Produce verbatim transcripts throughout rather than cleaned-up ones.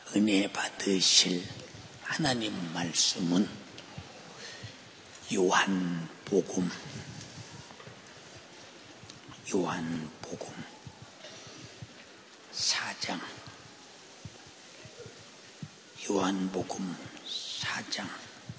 은혜 받으실 하나님 말씀은 요한복음 요한복음 사 장 요한복음 사 장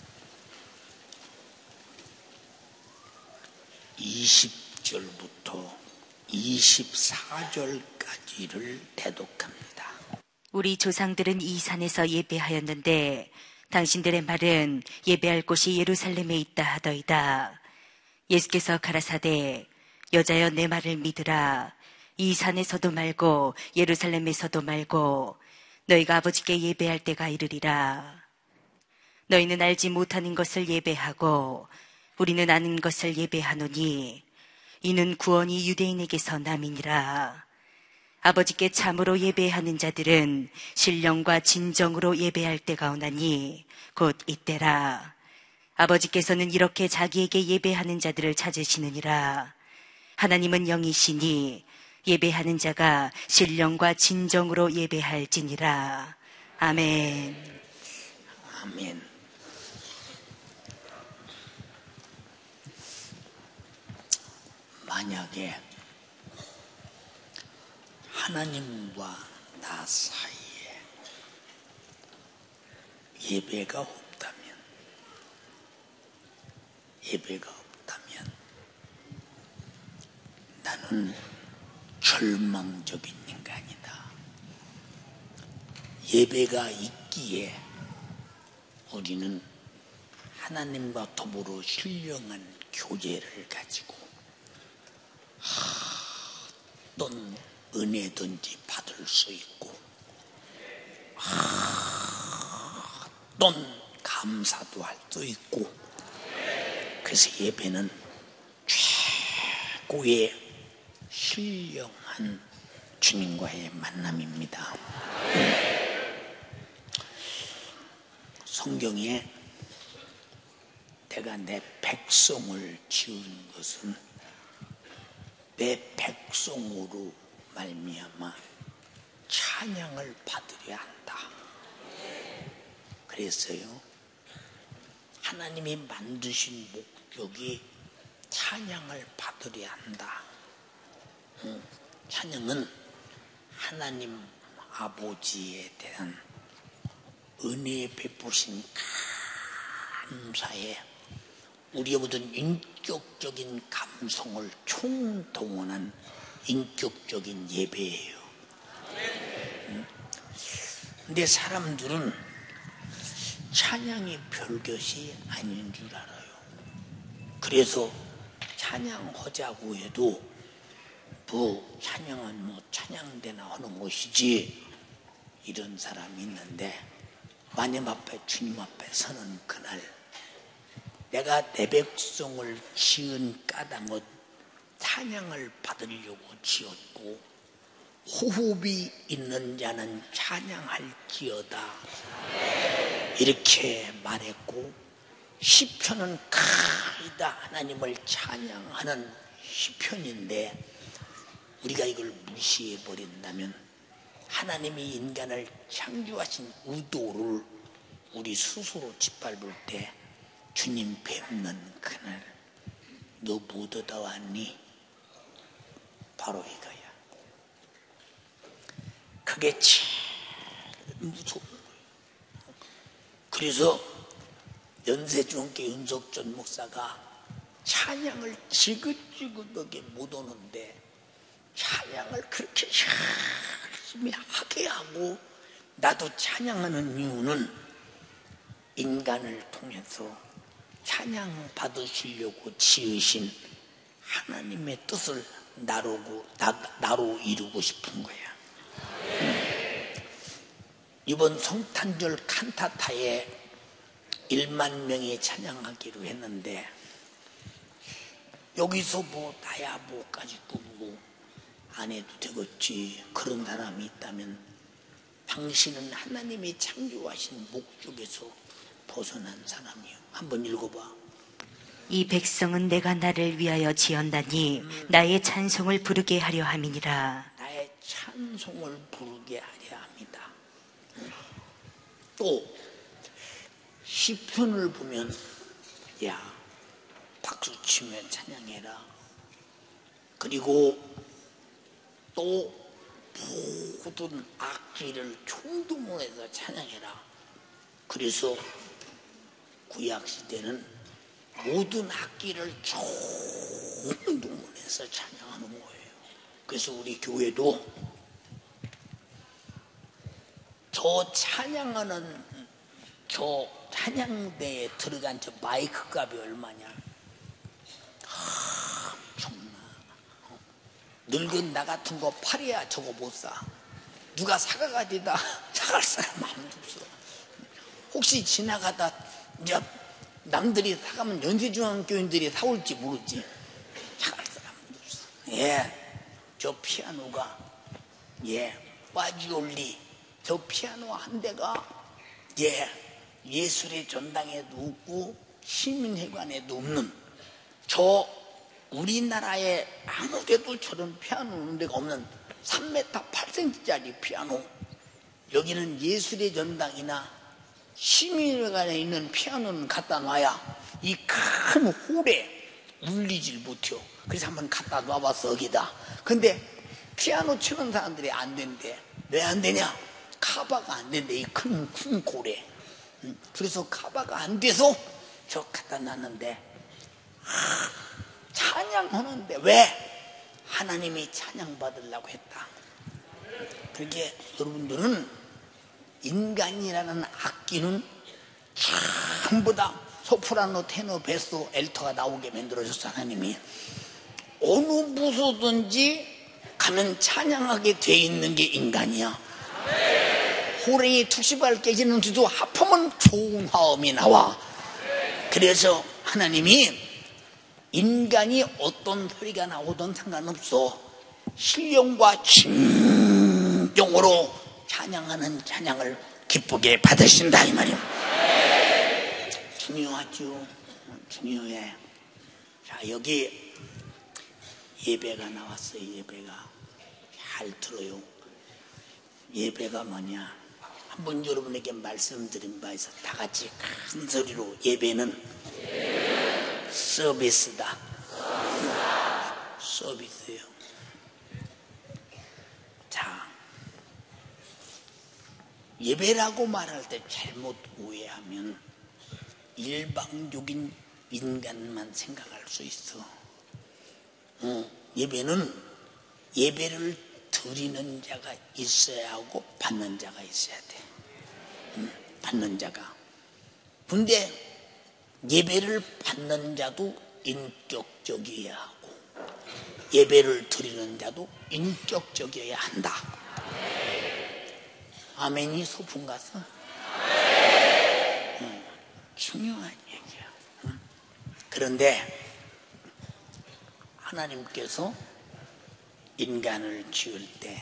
이십 절부터 이십사 절까지를 대독합니다. 우리 조상들은 이 산에서 예배하였는데 당신들의 말은 예배할 곳이 예루살렘에 있다 하더이다. 예수께서 가라사대 여자여 내 말을 믿으라. 이 산에서도 말고 예루살렘에서도 말고 너희가 아버지께 예배할 때가 이르리라. 너희는 알지 못하는 것을 예배하고 우리는 아는 것을 예배하노니 이는 구원이 유대인에게서 남이니라. 아버지께 참으로 예배하는 자들은 신령과 진정으로 예배할 때가 오나니 곧 이때라. 아버지께서는 이렇게 자기에게 예배하는 자들을 찾으시느니라. 하나님은 영이시니 예배하는 자가 신령과 진정으로 예배할지니라. 아멘. 아멘. 만약에 하나님과 나 사이에 예배가 없다면, 예배가 없다면 나는 절망적인 인간이다. 예배가 있기에 우리는 하나님과 더불어 신령한 교제를 가지고 어떤 은혜든지 받을 수 있고 어떤 감사도 할 수 있고, 그래서 예배는 최고의 신령한 주님과의 만남입니다. 성경에 내가 내 백성을 지은 것은 내 백성으로 말미암아 찬양을 받으려 한다. 그래서요, 하나님이 만드신 목적이 찬양을 받으려 한다. 찬양은 하나님 아버지에 대한 은혜 베푸신 감사에 우리의 모든 인격적인 감성을 총동원한 인격적인 예배예요. 근데 사람들은 찬양이 별것이 아닌 줄 알아요. 그래서 찬양하자고 해도 뭐 찬양은 뭐 찬양대나 하는 것이지, 이런 사람이 있는데 마님 앞에, 주님 앞에 서는 그날 내가 내 백성을 지은 까닭은 찬양을 받으려고 지었고, 호흡이 있는 자는 찬양할지어다 이렇게 말했고, 시편은 크다 하나님을 찬양하는 시편인데 우리가 이걸 무시해 버린다면 하나님이 인간을 창조하신 의도를 우리 스스로 짓밟을 때 주님 뵙는 그날 너 못 얻어 왔니? 바로 이거야. 그게 제일 무서운 거예요. 그래서 연세중학교 윤석전 목사가 찬양을 지긋지긋하게 못 오는데 찬양을 그렇게 열심히 하게 하고, 나도 찬양하는 이유는 인간을 통해서 찬양 받으시려고 지으신 하나님의 뜻을 나로고, 나, 나로 이루고 싶은 거야. 음. 이번 성탄절 칸타타에 일만 명이 찬양하기로 했는데 여기서 뭐 나야 뭐까지 꾸고 안 해도 되겠지, 그런 사람이 있다면 당신은 하나님이 창조하신 목적에서 벗어난 사람이요. 한번 읽어봐. 이 백성은 내가 나를 위하여 지었나니 음. 나의 찬송을 부르게 하려 함이니라. 나의 찬송을 부르게 하려 합니다. 또 시편을 보면 야 박수치며 찬양해라. 그리고 또 모든 악기를 총동원해서 찬양해라. 그래서 구약시대는 모든 악기를 총동원해서 찬양하는 거예요. 그래서 우리 교회도 저 찬양하는 저 찬양대에 들어간 저 마이크 값이 얼마냐? 아, 정말 어? 늙은 나 같은 거 팔이야 저거 못 사. 누가 사가가지다 사갈 사람 아무도 없어. 혹시 지나가다 이제 남들이 사가면 연세중앙교인들이 사올지 모르지. 사갈 사람도 없어. 예, 저 피아노가 예 파지올리 저 피아노 한 대가 예 예술의 전당에도 없고 시민회관에도 없는 저 우리나라에 아무데도 저런 피아노 없는 데가 없는 삼 미터 팔 센티미터짜리 피아노. 여기는 예술의 전당이나 시민회관에 있는 피아노는 갖다 놔야 이 큰 홀에 울리질 못해요. 그래서 한번 갖다 놔봤어 여기다. 근데 피아노 치는 사람들이 안 된대. 왜 안 되냐? 카바가 안 된대. 이 큰 큰 골에. 그래서 카바가 안 돼서 저 갖다 놨는데 아, 찬양하는데 왜? 하나님이 찬양받으려고 했다. 그렇게 여러분들은 인간이라는 악기는 전부 다 소프라노, 테너, 베소, 엘터가 나오게 만들어줬어. 하나님이 어느 부서든지 가면 찬양하게 돼 있는 게 인간이야. 호랭이 툭시발 깨지는 데도 하품은 좋은 화음이 나와. 그래서 하나님이 인간이 어떤 소리가 나오든 상관없어. 신령과 진정으로 찬양하는 찬양을 기쁘게 받으신다 이 말이에요. 중요하죠. 중요해. 자, 여기 예배가 나왔어요. 예배가. 잘 들어요. 예배가 뭐냐? 한번 여러분에게 말씀드린 바 있어. 다 같이 큰 소리로 예배는 서비스다. 서비스예요. 자, 예배라고 말할 때 잘못 오해하면 일방적인 인간만 생각할 수 있어. 어, 예배는 예배를 드리는 자가 있어야 하고 받는 자가 있어야 돼. 음, 받는 자가. 근데 예배를 받는 자도 인격적이어야 하고 예배를 드리는 자도 인격적이어야 한다. 아멘이 소풍 가서? 음, 중요한 얘기야. 음. 그런데 하나님께서 인간을 지을 때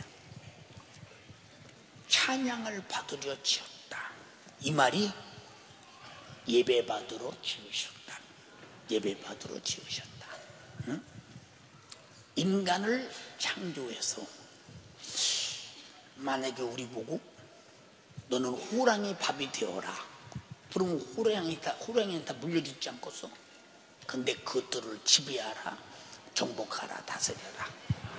찬양을 받으려 지었다. 이 말이 예배 받으러 지으셨다. 예배 받으러 지으셨다. 응? 인간을 창조해서 만약에 우리 보고 너는 호랑이 밥이 되어라. 그러면 호랑이 다, 호랑이는 다 물려주지 않겠어? 근데 그것들을 지배하라. 정복하라. 다스려라.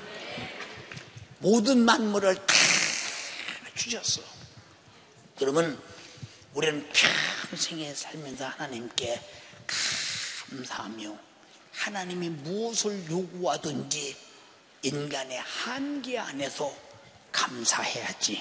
모든 만물을 다 주셨어. 그러면 우리는 평생에 살면서 하나님께 감사하며 하나님이 무엇을 요구하든지 인간의 한계 안에서 감사해야지.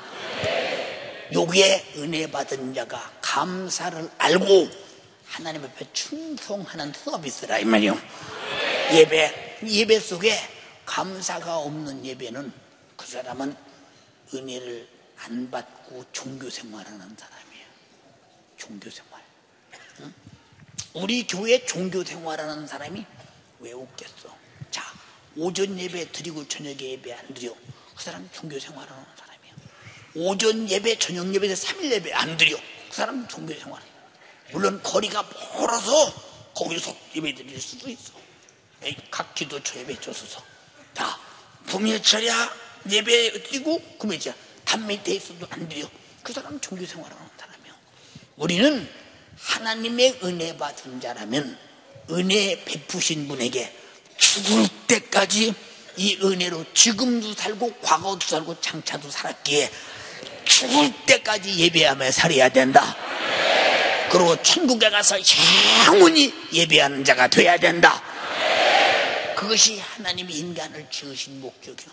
여기에 은혜 받은 자가 감사를 알고 하나님 앞에 충성하는 서비스라 이 말이요. 예배, 예배 속에 감사가 없는 예배는 그 사람은 은혜를 안 받고 종교생활하는 사람이에요. 종교생활. 응? 우리 교회 종교생활하는 사람이 왜 없겠어? 자, 오전 예배 드리고 저녁에 예배 안 드려. 그 사람 종교생활하는 사람이에요. 오전 예배, 저녁 예배, 삼 일 예배 안 드려. 그 사람 종교생활이에요. 물론 거리가 멀어서 거기서 예배 드릴 수도 있어. 각 기도처 예배 줘서. 자, 부밀철야 예배 드리고 그 밑에 담 밑에 있어도 안 드려. 그 사람은 종교 생활하는 사람이요. 우리는 하나님의 은혜 받은 자라면 은혜 베푸신 분에게 죽을 때까지 이 은혜로 지금도 살고 과거도 살고 장차도 살았기에 죽을 때까지 예배하며 살아야 된다. 그리고 천국에 가서 영원히 예배하는 자가 돼야 된다. 그것이 하나님이 인간을 지으신 목적이요.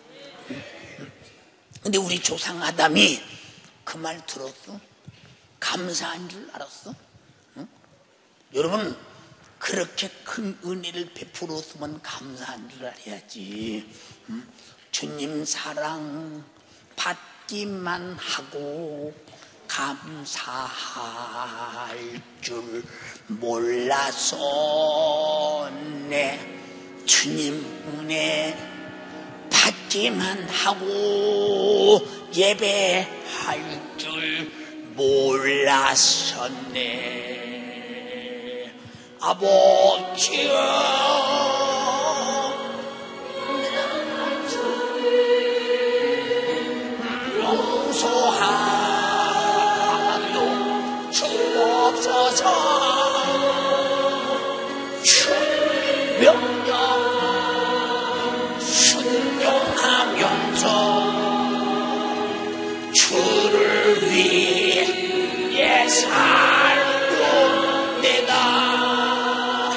근데 우리 조상 아담이 그 말 들었어? 감사한 줄 알았어? 응? 여러분, 그렇게 큰 은혜를 베풀었으면 감사한 줄 알아야지. 응? 주님 사랑 받기만 하고 감사할 줄 몰랐었네. 주님 은혜 받기만 하고 예배할 줄 몰랐었네. 아버지여 용서하여 주옵소서. 주의 명령 순종하면서 주를 위해 살고 내가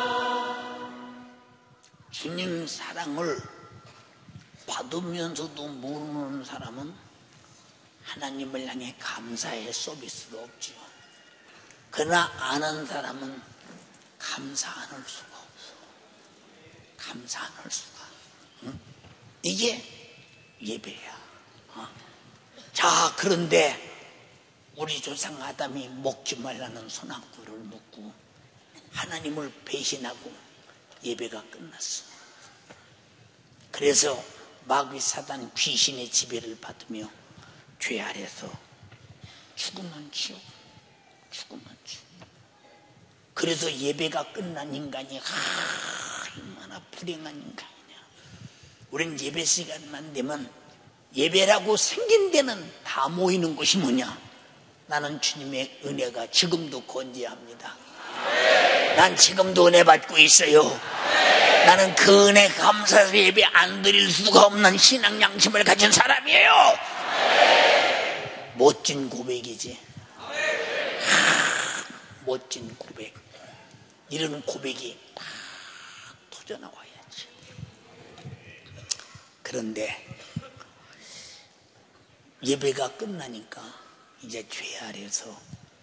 주님 사랑을 받으면서도 모르는 사람은 하나님을 향해 감사의 서비스가 없죠. 그러나 아는 사람은 감사 안 할 수가 없어. 감사 안 할 수가. 응? 이게 예배야. 어? 자, 그런데 우리 조상 아담이 먹지 말라는 선악과를 먹고 하나님을 배신하고 예배가 끝났어. 그래서 마귀 사단 귀신의 지배를 받으며 죄 아래서 죽으면 지옥, 죽으면 지옥. 그래서 예배가 끝난 인간이 얼마나 불행한 인간이냐. 우린 예배 시간만 되면 예배라고 생긴 데는 다 모이는 것이 뭐냐? 나는 주님의 은혜가 지금도 건재합니다. 난 지금도 은혜 받고 있어요. 나는 그 은혜 감사해서 예배 안 드릴 수가 없는 신앙 양심을 가진 사람이에요. 멋진 고백이지. 하, 멋진 고백. 이런 고백이 막 터져나와야지. 그런데 예배가 끝나니까 이제 죄 아래서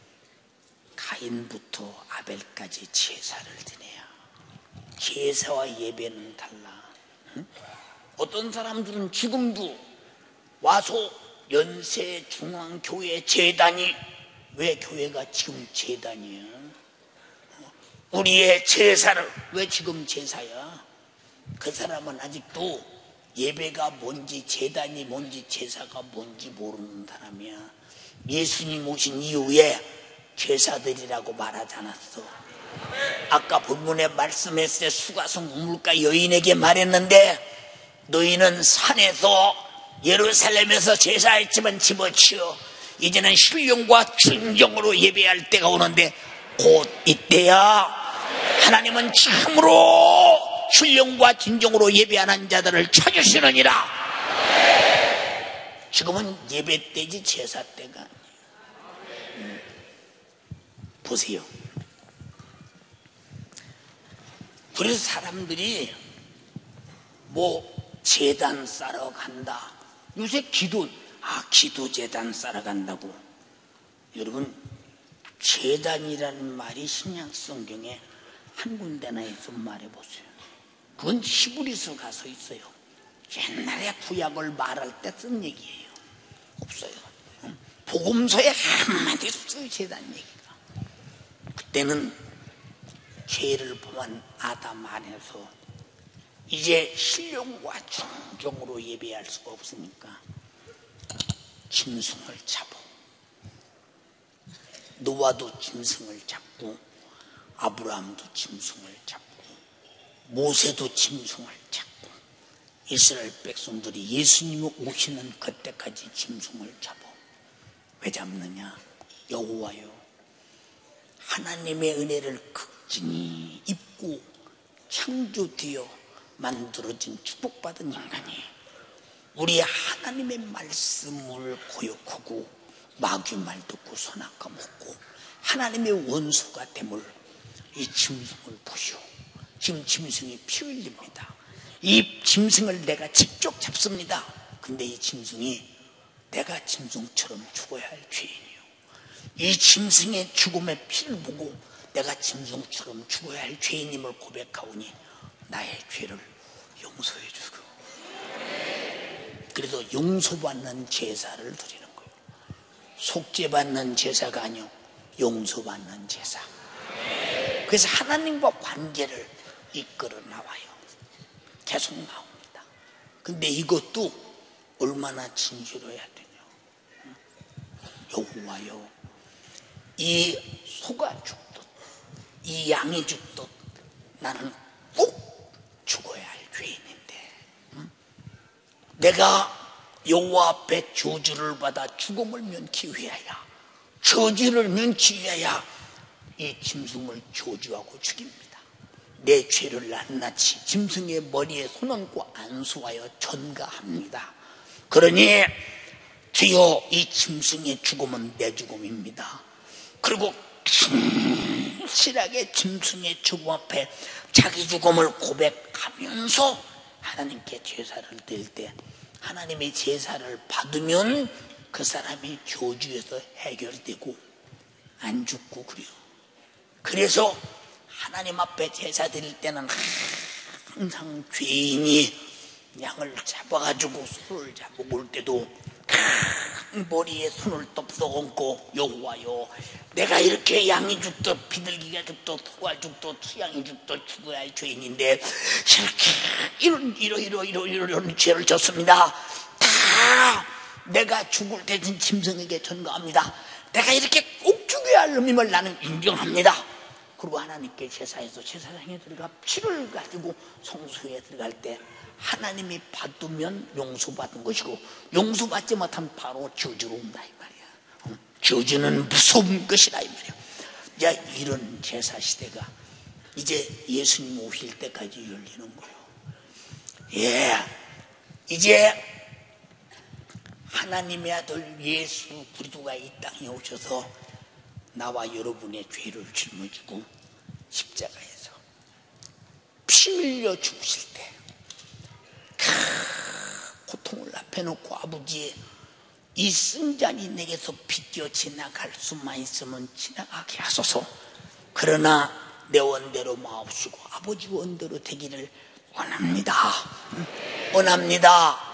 가인부터 아벨까지 제사를 드려야. 제사와 예배는 달라. 응? 어떤 사람들은 지금도 와서 연세중앙교회 제단이, 왜 교회가 지금 제단이야? 우리의 제사를, 왜 지금 제사야? 그 사람은 아직도 예배가 뭔지 제단이 뭔지 제사가 뭔지 모르는 사람이야. 예수님 오신 이후에 제사들이라고 말하지 않았어. 아까 본문에 말씀했을 때 수가성 우물가 여인에게 말했는데 너희는 산에서 예루살렘에서 제사했지만 집어치워 이제는 신령과 진정으로 예배할 때가 오는데 곧 이때야. 하나님은 참으로 신령과 진정으로 예배하는 자들을 찾으시느니라. 지금은 예배 때지 제사 때가 아니에요. 음. 보세요. 그래서 사람들이 뭐 제단 싸러 간다. 요새 기도, 아 기도 제단 싸러 간다고. 여러분, 제단이라는 말이 신약 성경에 한 군데나 있으면 말해보세요. 그건 히브리서 가서 있어요. 옛날에 구약을 말할 때 쓴 얘기예요. 없어요. 복음서에 한마디 없어요. 제단 얘기가. 그때는 죄를 범한 아담 안에서 이제 신령과 존경으로 예배할 수가 없으니까 짐승을 잡아. 노아도 짐승을 잡고 아브라함도 짐승을 잡고 모세도 짐승을 잡고 이스라엘 백성들이 예수님이 오시는 그때까지 짐승을 잡아. 왜 잡느냐? 여호와여, 하나님의 은혜를 극진히 입고 창조되어 만들어진 축복받은 인간이 우리 하나님의 말씀을 거역하고 마귀 말 듣고 선악과 먹고 하나님의 원수가 됨을 이 짐승을 보시오. 지금 짐승이 피 흘립니다. 이 짐승을 내가 직접 잡습니다. 근데 이 짐승이 내가 짐승처럼 죽어야 할 죄인이요, 이 짐승의 죽음의 피를 보고 내가 짐승처럼 죽어야 할 죄인임을 고백하오니 나의 죄를 용서해 주고, 그래서 용서받는 제사를 드리는 거예요. 속죄받는 제사가 아니요, 용서받는 제사. 그래서 하나님과 관계를 이끌어 나와요. 계속 나옵니다. 근데 이것도 얼마나 진실로 해야 되냐? 여호와여, 이 소가 죽듯 이 양이 죽듯 나는 꼭 죽어야 할 죄인인데, 응? 내가 여호와 앞에 저주를 받아 죽음을 면치 위하여, 저주를 면치 위하여 이 짐승을 저주하고 죽입니다. 내 죄를 낱낱이 짐승의 머리에 손 얹고 안수하여 전가합니다. 그러니 주여, 이 짐승의 죽음은 내 죽음입니다. 그리고 신실하게 짐승의 죽음 앞에 자기 죽음을 고백하면서 하나님께 제사를 드릴 때 하나님의 제사를 받으면 그 사람이 저주에서 해결되고 안 죽고 그래요. 그래서 하나님 앞에 제사 드릴 때는 항상 죄인이 양을 잡아가지고 손을 잡아올 때도 머리에 손을 떡 얹고 여호와여, 내가 이렇게 양이 죽듯 비둘기가 죽듯 소가 죽듯 수양이 죽듯 죽어야 할 죄인인데 이렇게 이런 이러 이러 이러 이러 이런 죄를 졌습니다. 다 내가 죽을 대신 짐승에게 전가합니다. 내가 이렇게 꼭 죽여야 할 놈임을 나는 인정합니다. 그리고 하나님께 제사에서 제사장에 들어가 피를 가지고 성소에 들어갈 때 하나님이 받으면 용서받은 것이고 용서받지 못하면 바로 저주로 온다 이 말이야. 저주는 무서운 것이다 이 말이야. 이제 이런 제사 시대가 이제 예수님 오실 때까지 열리는 거예요. 예, 이제 하나님의 아들 예수 그리스도가 이 땅에 오셔서 나와 여러분의 죄를 짊어지고 십자가에서 피 흘려 죽으실 때 고통을 앞에 놓고 아버지, 이 승잔이 내게서 비껴 지나갈 수만 있으면 지나가게 하소서. 그러나 내 원대로 마옵시고 아버지 원대로 되기를 원합니다. 원합니다.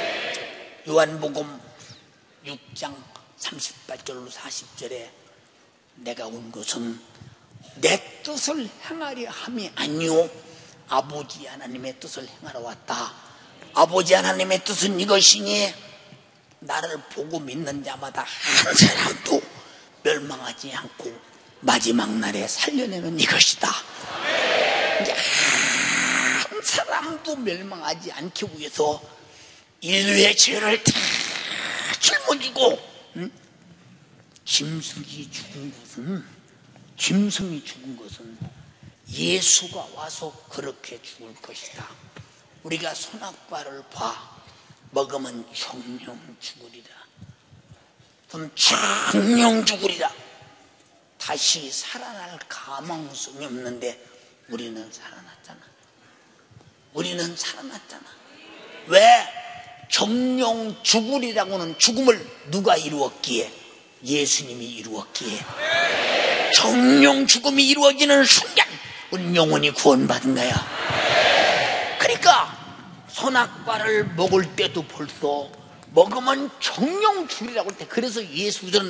요한복음 육 장 삼십팔 절로 사십 절에 내가 온 것은 내 뜻을 행하려 함이 아니오 아버지 하나님의 뜻을 행하러 왔다. 아버지 하나님의 뜻은 이것이니 나를 보고 믿는 자마다 한 사람도 멸망하지 않고 마지막 날에 살려내는 이것이다. 이제 한 사람도 멸망하지 않기 위해서 인류의 죄를 다 짊어지고, 응? 짐승이 죽은 것은 짐승이 죽은 것은 예수가 와서 그렇게 죽을 것이다. 우리가 선악과를 봐 먹으면 정령 죽으리라. 그럼 정령 죽으리라. 다시 살아날 가망성이 없는데 우리는 살아났잖아. 우리는 살아났잖아. 왜? 정령 죽으리라고는 죽음을 누가 이루었기에? 예수님이 이루었기에. 정령 죽음이 이루어지는 순간 우리 영혼이 구원받은 거야. 그러니까 선악과를 먹을 때도 벌써 먹으면 정령 죽으리라고 할 때, 그래서 예수는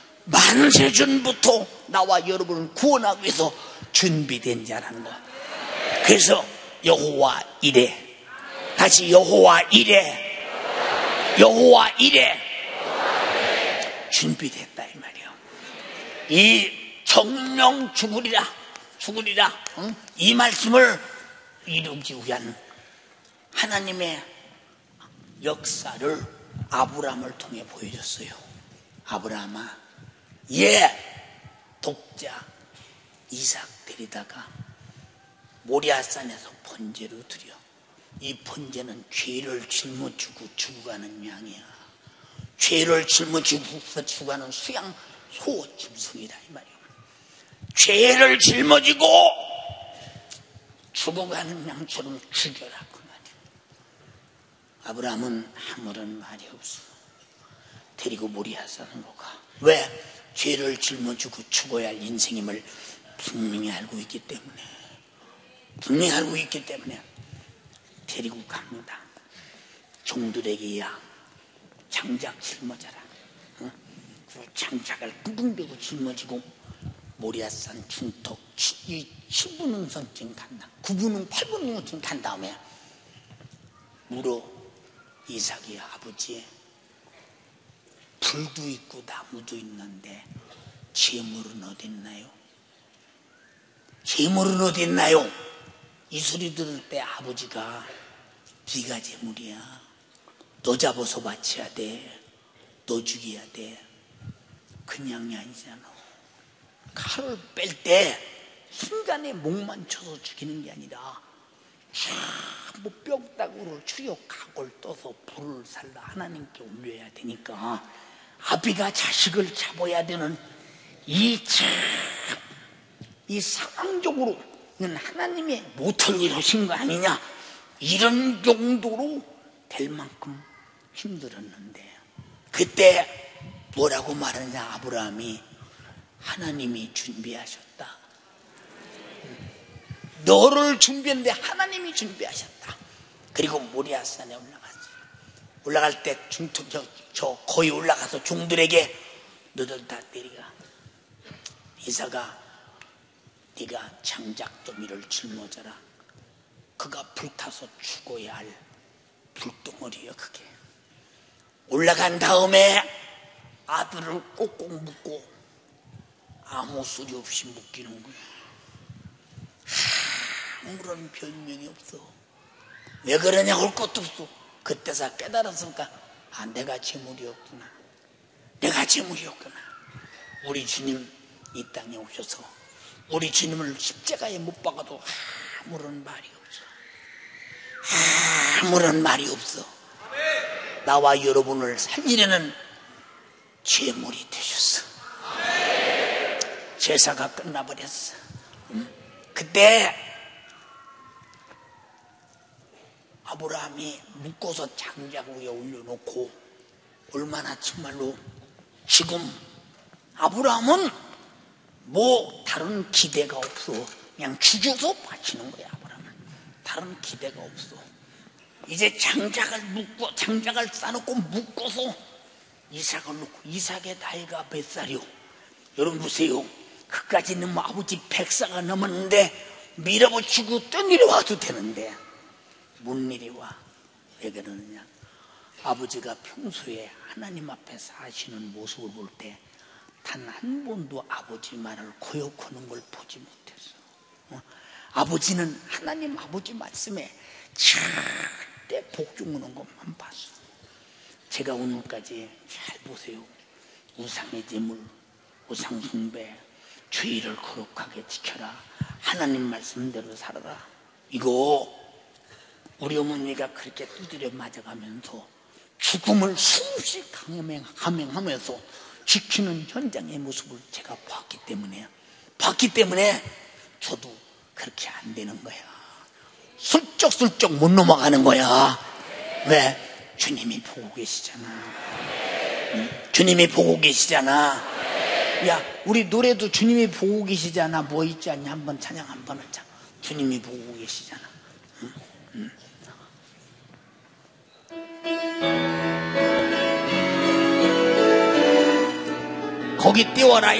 만세전부터 나와 여러분을 구원하기 위해서 준비된 자라는 거야. 그래서 여호와 이래, 다시 여호와 이래, 여호와 이래 준비됐다 이 말이야. 이 정령 죽으리라 죽으리라 응? 이 말씀을 이루기 위한 하나님의 역사를 아브라함을 통해 보여줬어요. 아브라함아, 예, 독자 이삭 데리다가 모리아산에서 번제로 드려. 이 번제는 죄를 짊어지고 죽어가는 양이야. 죄를 짊어지고 죽어가는 수양 소 짐승이다 이 말이야. 죄를 짊어지고 죽어가는 양처럼 죽여라 그 말이야. 아브라함은 아무런 말이 없어. 데리고 모리아산으로 가. 왜? 죄를 짊어지고 죽어야 할 인생임을 분명히 알고 있기 때문에 분명히 알고 있기 때문에 데리고 갑니다. 종들에게 야 장작 짊어져라. 어? 그 장작을 끙끙대고 짊어지고 모리아산 중턱 이 칠 분 능선쯤 간다. 구 분 능 팔 분 능선쯤 간 다음에 물어 이삭이 아버지, 불도 있고 나무도 있는데 재물은 어디 있나요? 재물은 어디 있나요? 이 소리 들을 때 아버지가 네가 재물이야. 너 잡아서 바쳐야 돼. 너 죽여야 돼. 그냥이 아니잖아. 칼을 뺄 때 순간에 목만 쳐서 죽이는 게 아니라 전부 뼈다구를 추려 각을 떠서 불을 살라 하나님께 올려야 되니까 아비가 자식을 잡아야 되는 이 참 이 상황적으로는 하나님의 못할 일 하신 거 아니냐, 이런 정도로 될 만큼 힘들었는데 그때 뭐라고 말하냐, 아브라함이 하나님이 준비하셨다. 너를 준비했는데 하나님이 준비하셨다. 그리고 모리아산에 올라갔지. 올라갈 때 중턱 저, 저 거의 올라가서 종들에게 너들 다 데리가. 이삭아, 네가 장작더미를 짊어져라. 그가 불타서 죽어야 할 불덩어리여. 그게 올라간 다음에 아들을 꼭꼭 묶고 아무 소리 없이 묶이는 거야. 아무런 변명이 없어. 왜 그러냐 할 것도 없어. 그때서 깨달았으니까 아, 내가 재물이었구나. 내가 재물이었구나. 우리 주님 이 땅에 오셔서 우리 주님을 십자가에 못 박아도 아무런 말이 없어. 아무런 말이 없어. 나와 여러분을 살리려는 재물이 되셨어. 제사가 끝나버렸어. 그때 아브라함이 묶어서 장작 위에 올려놓고 얼마나 정말로 지금 아브라함은 뭐 다른 기대가 없어. 그냥 죽여서 바치는 거야. 아브라함은 다른 기대가 없어. 이제 장작을 묶고 장작을 싸놓고 묶어서 이삭을 놓고. 이삭의 나이가 몇 살이요? 여러분 보세요. 그까지는 뭐 아버지 백사가 넘었는데 밀어붙이고 떠내려와도 되는데 못 내려와. 왜 그러느냐, 아버지가 평소에 하나님 앞에 사시는 모습을 볼 때 단 한 번도 아버지 말을 거역하는 걸 보지 못했어. 어? 아버지는 하나님 아버지 말씀에 절대 복종하는 것만 봤어. 제가 오늘까지 잘 보세요. 우상의 제물, 우상 숭배, 죄를 거룩하게 지켜라, 하나님 말씀대로 살아라, 이거 우리 어머니가 그렇게 두드려 맞아가면서 죽음을 수없이 감행하면서 지키는 현장의 모습을 제가 봤기 때문에 봤기 때문에 저도 그렇게 안 되는 거야. 슬쩍슬쩍 못 넘어가는 거야. 왜? 주님이 보고 계시잖아. 응? 주님이 보고 계시잖아. 야, 우리 노래도 주님이 보고 계시잖아. 뭐 있지 않냐? 한번 찬양 한번 하자. 주님이 보고 계시잖아. 응? 응. 거기 띄워라.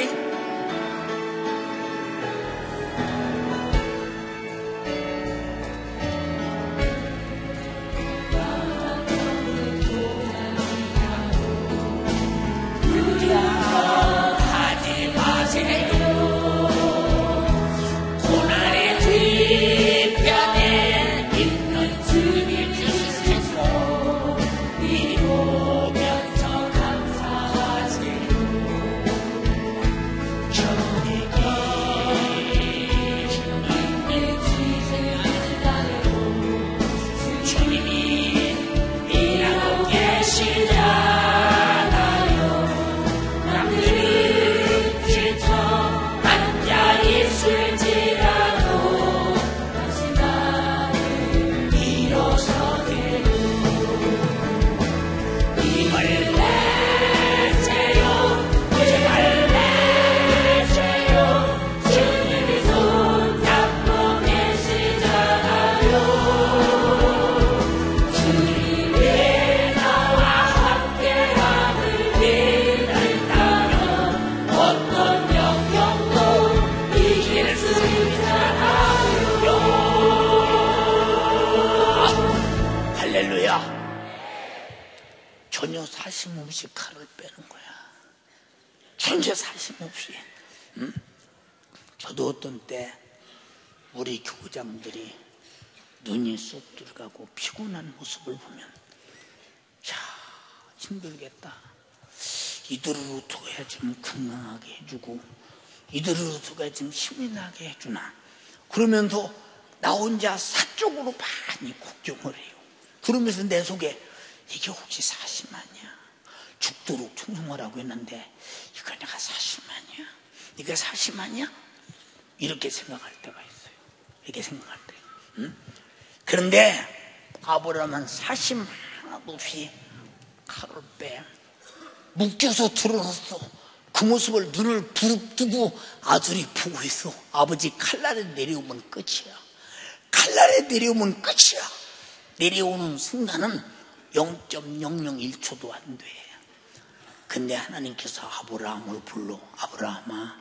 사심 없이 칼을 빼는 거야. 전혀 사심 없이. 응? 저도 어떤 때 우리 교장들이 눈이 쏙 들어가고 피곤한 모습을 보면 자, 힘들겠다. 이들을 어떻게 좀 건강하게 해주고 이들을 어떻게 좀 힘이 나게 해주나. 그러면서 나 혼자 사적으로 많이 걱정을 해요. 그러면서 내 속에 이게 혹시 사심 아니야? 죽도록 충성하라고 했는데 이거 내가 사심 아니야? 이게 사심 아니야? 이렇게 생각할 때가 있어요. 이렇게 생각할 때. 응? 그런데 아브라함은 사심 하나도 없이 칼을 빼 묶여서 드러났어. 그 모습을 눈을 부릅뜨고 아들이 보고 있어. 아버지 칼날에 내려오면 끝이야. 칼날에 내려오면 끝이야. 내려오는 순간은 영 점 영영일 초도 안 돼. 근데 하나님께서 아브라함을 불러. 아브라함아.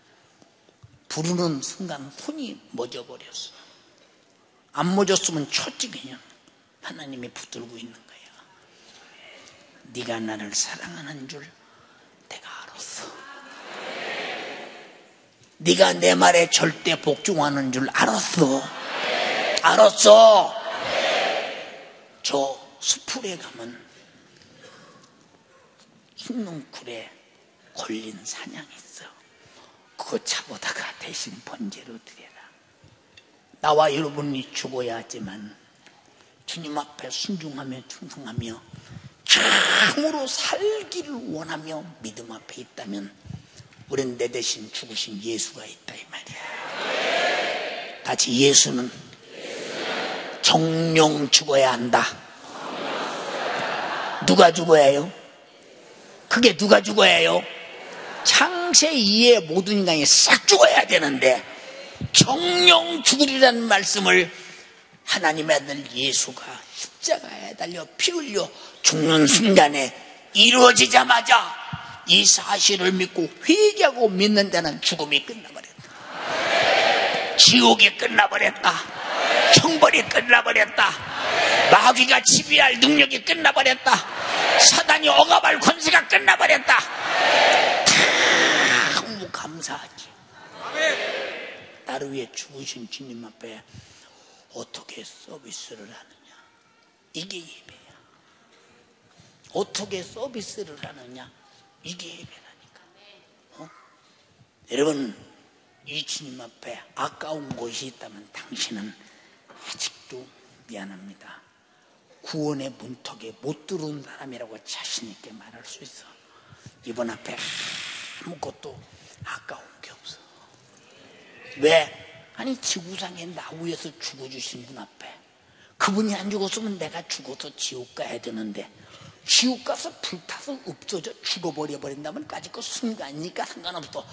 부르는 순간 손이 멎어버렸어. 안 멎었으면 쳤지 그냥. 하나님이 붙들고 있는 거야. 네가 나를 사랑하는 줄 내가 알았어. 네가 내 말에 절대 복종하는 줄 알았어. 알았어. 저 수풀에 가면 흰농쿨에 걸린 사냥이 있어. 그거 잡아다가 대신 번제로 드려라. 나와 여러분이 죽어야 하지만 주님 앞에 순종하며 충성하며 참으로 살기를 원하며 믿음 앞에 있다면 우린 내 대신 죽으신 예수가 있다 이 말이야. 같이 예수는 정령 죽어야 한다. 누가 죽어야 해요? 그게 누가 죽어야 해요? 창세 이후에 모든 인간이 싹 죽어야 되는데 정령 죽으리라는 말씀을 하나님의 아들 예수가 십자가에 달려 피 흘려 죽는 순간에 이루어지자마자 이 사실을 믿고 회개하고 믿는 데는 죽음이 끝나버렸다. 지옥이 끝나버렸다. 형벌이 끝나버렸다. 마귀가 지배할 능력이 끝나버렸다. 사단이 억압할 권세가 끝나버렸다. 너무 감사하지. 나를 위해 죽으신 주님 앞에 어떻게 서비스를 하느냐. 이게 예배야. 어떻게 서비스를 하느냐. 이게 예배라니까. 어? 여러분 이 주님 앞에 아까운 것이 있다면 당신은 아직도 미안합니다. 구원의 문턱에 못 들어온 사람이라고 자신 있게 말할 수 있어. 이번 앞에 아무것도 아까운 게 없어. 왜? 아니 지구상에 나 위해서 죽어주신 분 앞에 그분이 안 죽었으면 내가 죽어서 지옥 가야 되는데 지옥 가서 불타서 없어져 죽어버려 버린다면 까짓 거 순간이니까 상관없어.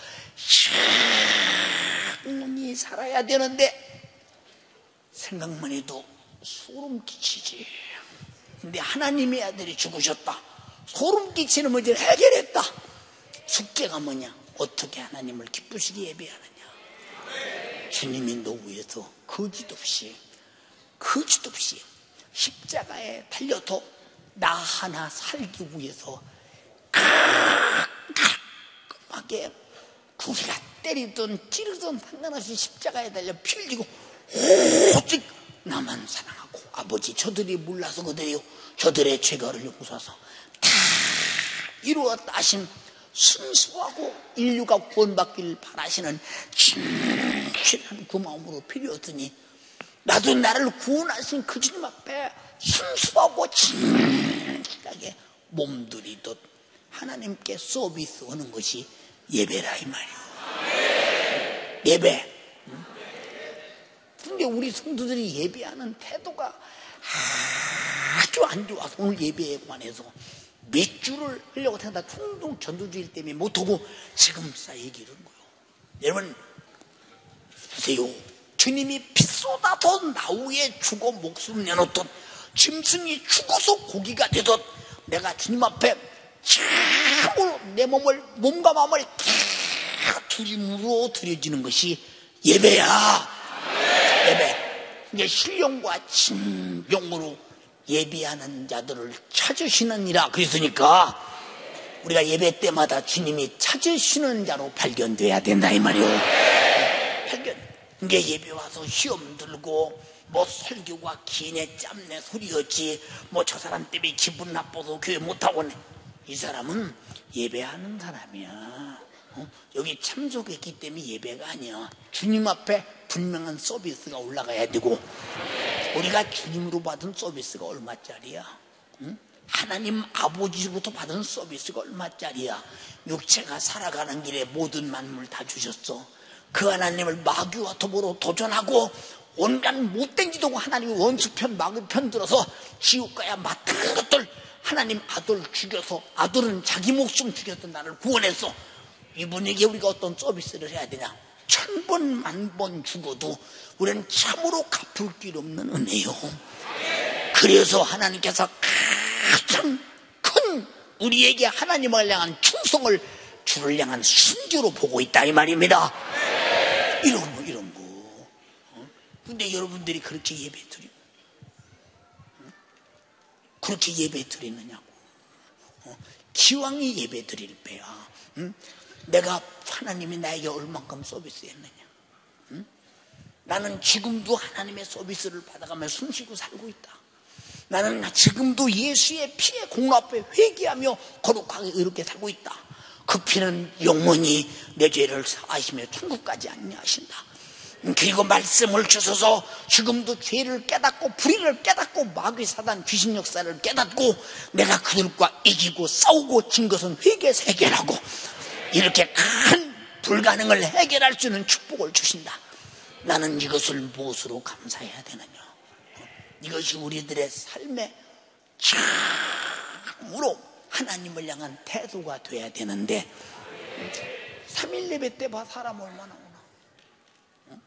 영원히 살아야 되는데 생각만 해도 소름 끼치지. 근데 하나님의 아들이 죽으셨다. 소름 끼치는 문제를 해결했다. 숙제가 뭐냐? 어떻게 하나님을 기쁘시게 예배하느냐. 주님이 너 위해서 거짓 없이 거짓 없이 십자가에 달려서 나 하나 살기 위해서 깔끔하게 구리가 때리든 찌르든 상관없이 십자가에 달려 피 흘리고 오직 나만 사랑하고 아버지 저들이 몰라서 그들이요 저들의 죄가를 용서하소 다 이루었다 하신 순수하고 인류가 구원받기를 바라시는 진실한 그 마음으로 필요했더니 나도 나를 구원하신 그 주님 앞에 순수하고 진실하게 몸들이듯 하나님께 서비스하는 것이 예배라 이 말이에요. 예배. 근데 우리 성도들이 예배하는 태도가 아주 안 좋아서 오늘 예배에 관해서 몇 주를 하려고 생각하다 충동 전도주의 때문에 못하고 지금 싸 얘기를 하는 거예요. 여러분 보세요. 주님이 피 쏟아서 나우에 죽어 목숨 내놓던 짐승이 죽어서 고기가 되던 내가 주님 앞에 참으로 내 몸을 몸과 마음을 다 두림으로 드려지는 것이 예배야. 예배. 이제 신령과 진정으로 예배하는 자들을 찾으시느니라 그랬으니까 우리가 예배 때마다 주님이 찾으시는 자로 발견돼야 된다 이 말이요. 발견. 이게 예배 와서 시험 들고 뭐 설교가 기네 짬내 소리였지 뭐 저 사람 때문에 기분 나빠서 교회 못하고 이 사람은 예배하는 사람이야. 어? 여기 참석했기 때문에 예배가 아니야. 주님 앞에 분명한 서비스가 올라가야 되고 우리가 주님으로 받은 서비스가 얼마짜리야? 응? 하나님 아버지로부터 받은 서비스가 얼마짜리야? 육체가 살아가는 길에 모든 만물 다 주셨어. 그 하나님을 마귀와 더불어 도전하고 온갖 못된 기도고 하나님의 원수편 마귀편 들어서 지옥 가야 마땅한 것들 하나님 아들 죽여서 아들은 자기 목숨 죽여서 나를 구원했어. 이분에게 우리가 어떤 서비스를 해야 되냐? 천 번 만 번 죽어도 우리는 참으로 갚을 길 없는 은혜요. 그래서 하나님께서 가장 큰 우리에게 하나님을 향한 충성을 주를 향한 순교로 보고 있다 이 말입니다. 이런 거 이런 거. 근데 여러분들이 그렇게 예배 드리고 그렇게 예배 드리느냐고. 기왕이 예배 드릴 때야 내가 하나님이 나에게 얼만큼 서비스했느냐. 응? 나는 지금도 하나님의 서비스를 받아가며 숨쉬고 살고 있다. 나는 지금도 예수의 피의 공로 앞에 회개하며 거룩하게 이렇게 살고 있다. 그 피는 영원히 내 죄를 사하시며 천국까지 안내하신다. 그리고 말씀을 주셔서 지금도 죄를 깨닫고 불의를 깨닫고 마귀 사단 귀신 역사를 깨닫고 내가 그들과 이기고 싸우고 진 것은 회개에서 해결하고 이렇게 큰 불가능을 해결할 수 있는 축복을 주신다. 나는 이것을 무엇으로 감사해야 되느냐. 이것이 우리들의 삶의 참으로 하나님을 향한 태도가 돼야 되는데 삼 일 예배 때 봐 사람 얼마나 오나.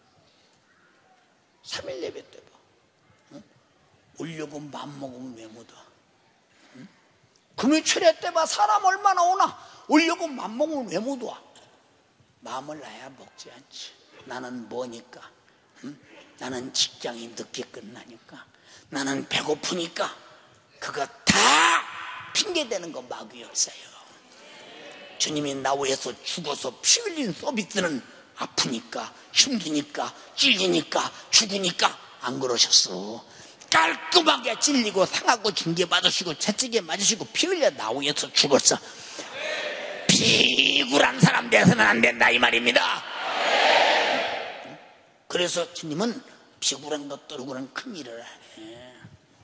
삼 일 예배 때 봐. 오려고 맘먹으면 왜 못 와. 금요 철야 때 봐 사람 얼마나 오나. 오려고 맘먹으면 왜 못 와. 마음을 놔야 먹지 않지. 나는 뭐니까. 응? 나는 직장이 늦게 끝나니까. 나는 배고프니까. 그거 다 핑계대는 거 마귀 역사예요. 주님이 나 위해서 죽어서 피 흘린 서비스는 아프니까 힘드니까 찔리니까 죽으니까 안 그러셨어. 깔끔하게 찔리고 상하고 징계받으시고 채찍에 맞으시고 피 흘려 나 위해서 죽었어. 비굴한 사람 돼서는 안 된다 이 말입니다. 그래서 주님은 비굴한 것들로는 큰일을 안 해.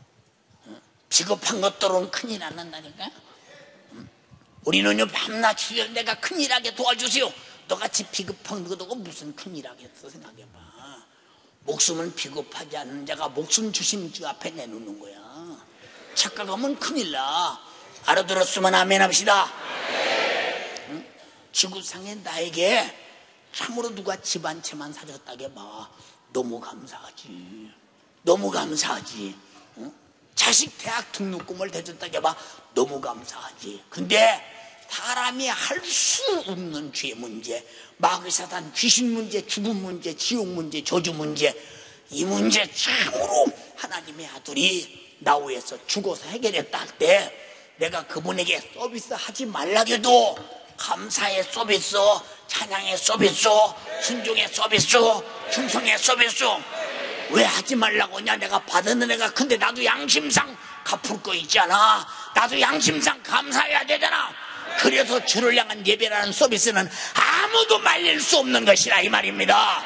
비겁한 것들로는 큰일 안 난다니까. 우리는요 밤낮 주여 내가 큰일하게 도와주세요. 너같이 비겁한 것도 무슨 큰일하겠어. 생각해봐. 목숨은 비겁하지 않는 자가 목숨 주신 주 앞에 내놓는 거야. 착각하면 큰일 나. 알아들었으면 아멘 합시다. 응? 지구상에 나에게 참으로 누가 집 한 채만 사줬다게 봐. 너무 감사하지. 너무 감사하지. 응? 자식 대학 등록금을 대줬다게 봐. 너무 감사하지. 근데 사람이 할 수 없는 죄 문제, 마귀 사단 귀신 문제, 죽음 문제, 지옥 문제, 저주 문제, 이 문제 참으로 하나님의 아들이 나 위해서 죽어서 해결했다 할 때 내가 그분에게 서비스 하지 말라게도 감사의 서비스, 찬양의 서비스, 순종의 서비스, 충성의 서비스 왜 하지 말라고 하냐. 내가 받은 은혜가 근데 나도 양심상 갚을 거 있잖아. 나도 양심상 감사해야 되잖아. 그래서 주를 향한 예배라는 서비스는 아무도 말릴 수 없는 것이라 이 말입니다.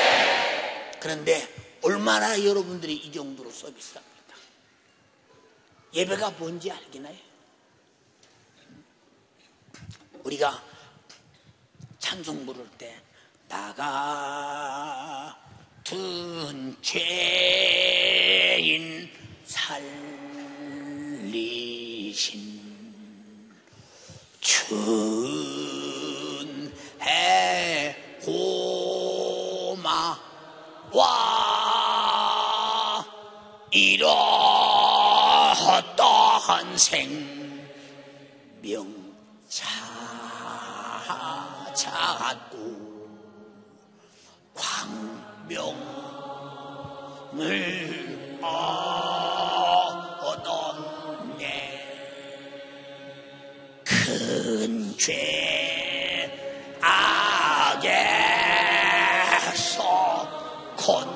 그런데 얼마나 여러분들이 이 정도로 서비스합니까? 예배가 뭔지 알기나 해요. 우리가 찬송 부를 때 나 같은 죄인 살리신 춘해 고마와 이러한 생명 찾았고 광명을 얻어 죄악에서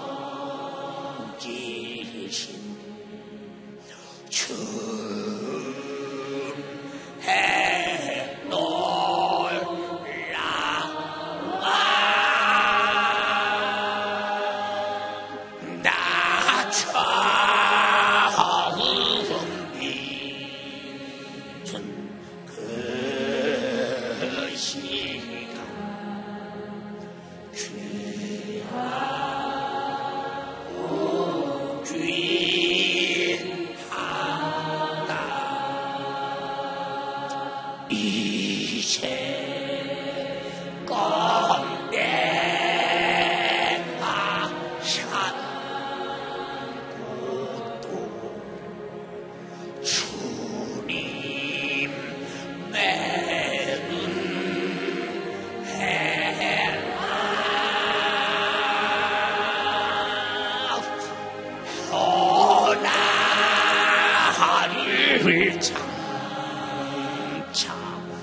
건지신 주해 놀라와 나 처음 잊은 그 시간 귀하고 귀하다 이제 껌내가 산 곳도 주님 내는 나를 장차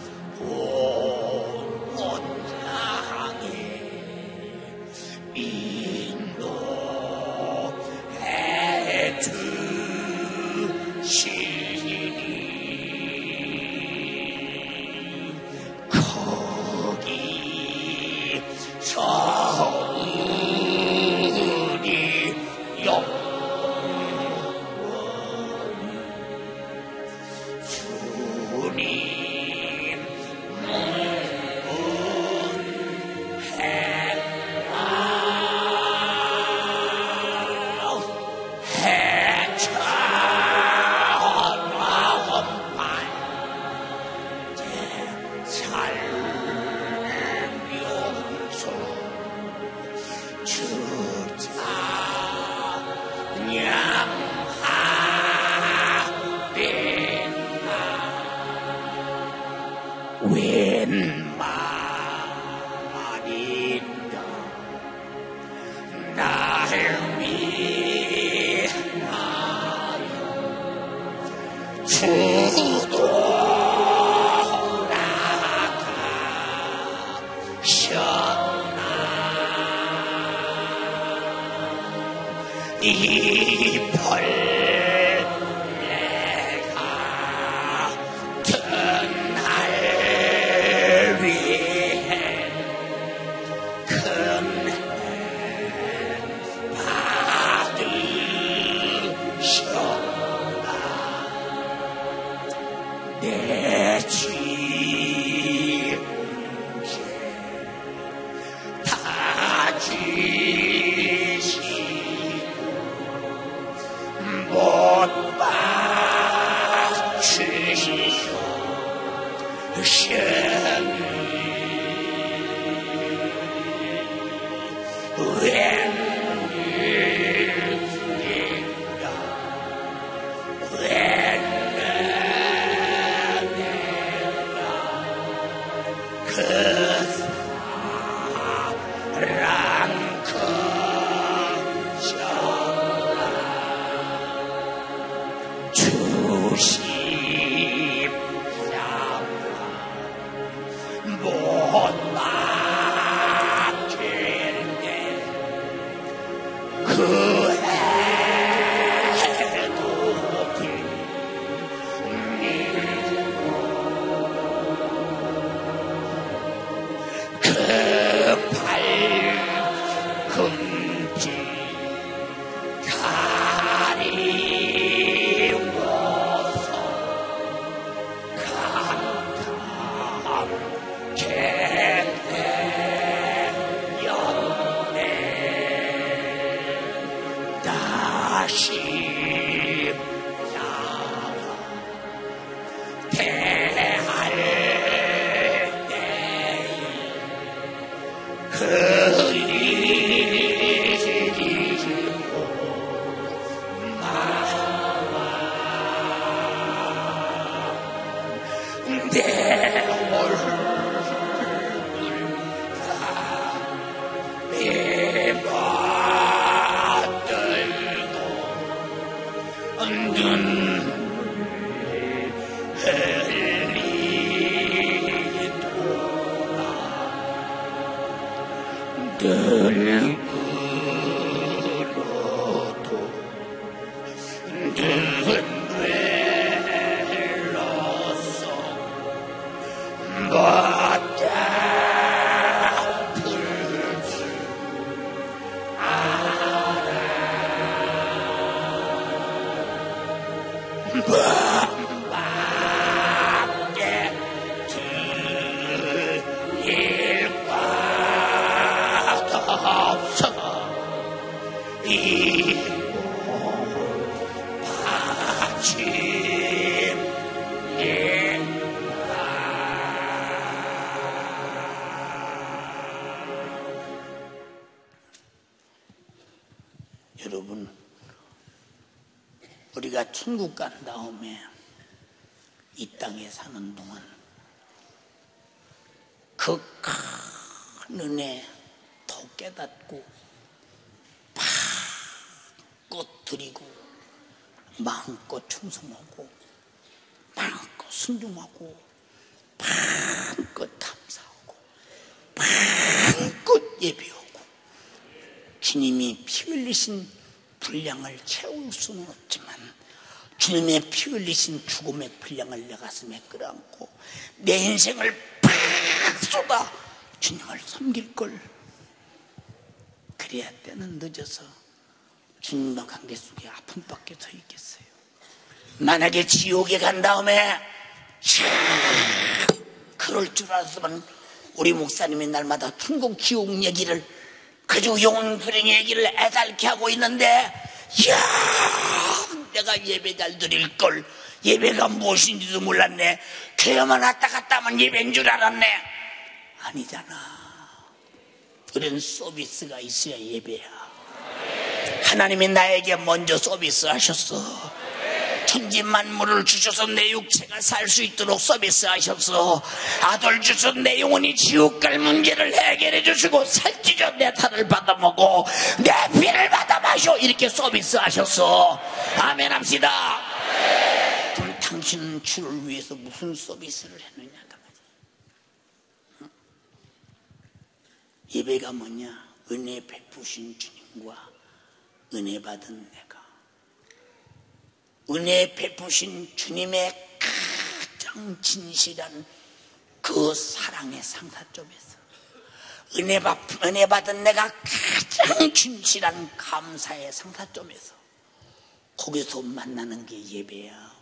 온원하게 인도해 주시니 거기서 우리 영 주님 웬 말인가 날 위하여 주돌아가셨나 이 벌레가 내 죄 다 지시고 못 박히셨으니 웬일인가 웬내가 그 사랑 커져라 주십자가 못 박힐때 그 해도 그 발꿈치 가리워서 감탄케 되었네 다시 나가 대할 때에 그 일이고 마와 내 얼굴 내받들고 눈 흘리네 여러분, 우리가 천국 간 다음에 이 땅에 사는 동안 그 큰 은혜 더 깨닫고 마음껏 드리고 마음껏 충성하고 마음껏 순종하고 마음껏 감사하고 마음껏 예배하고 주님이 피 흘리신 분량을 채울 수는 없지만 주님의 피 흘리신 죽음의 분량을 내 가슴에 끌어안고 내 인생을 팍 쏟아 주님을 섬길 걸. 그래야 때는 늦어서 주님과 관계 속에 아픔밖에 더 있겠어요. 만약에 지옥에 간 다음에 그럴 줄 알았으면 우리 목사님이 날마다 천국 지옥 얘기를 그저 영혼 불행 얘기를 애달게 하고 있는데, 이야, 내가 예배 잘 드릴 걸. 예배가 무엇인지도 몰랐네. 교회만 왔다 갔다 하면 예배인 줄 알았네. 아니잖아. 그런 서비스가 있어야 예배야. 하나님이 나에게 먼저 서비스 하셨어. 천지 만물을 주셔서 내 육체가 살 수 있도록 서비스하셔서 아들 주셔서 내 영혼이 지옥 갈 문제를 해결해 주시고 살찌죠 내 탈을 받아먹고 내 피를 받아 마셔 이렇게 서비스하셨어. 아멘 합시다. 그럼 당신은 주를 위해서 무슨 서비스를 했느냐. 응? 예배가 뭐냐? 은혜 베푸신 주님과 은혜 받은 내가 은혜 베푸신 주님의 가장 진실한 그 사랑의 상사점에서 은혜, 받, 은혜 받은 내가 가장 진실한 감사의 상사점에서 거기서 만나는 게 예배야.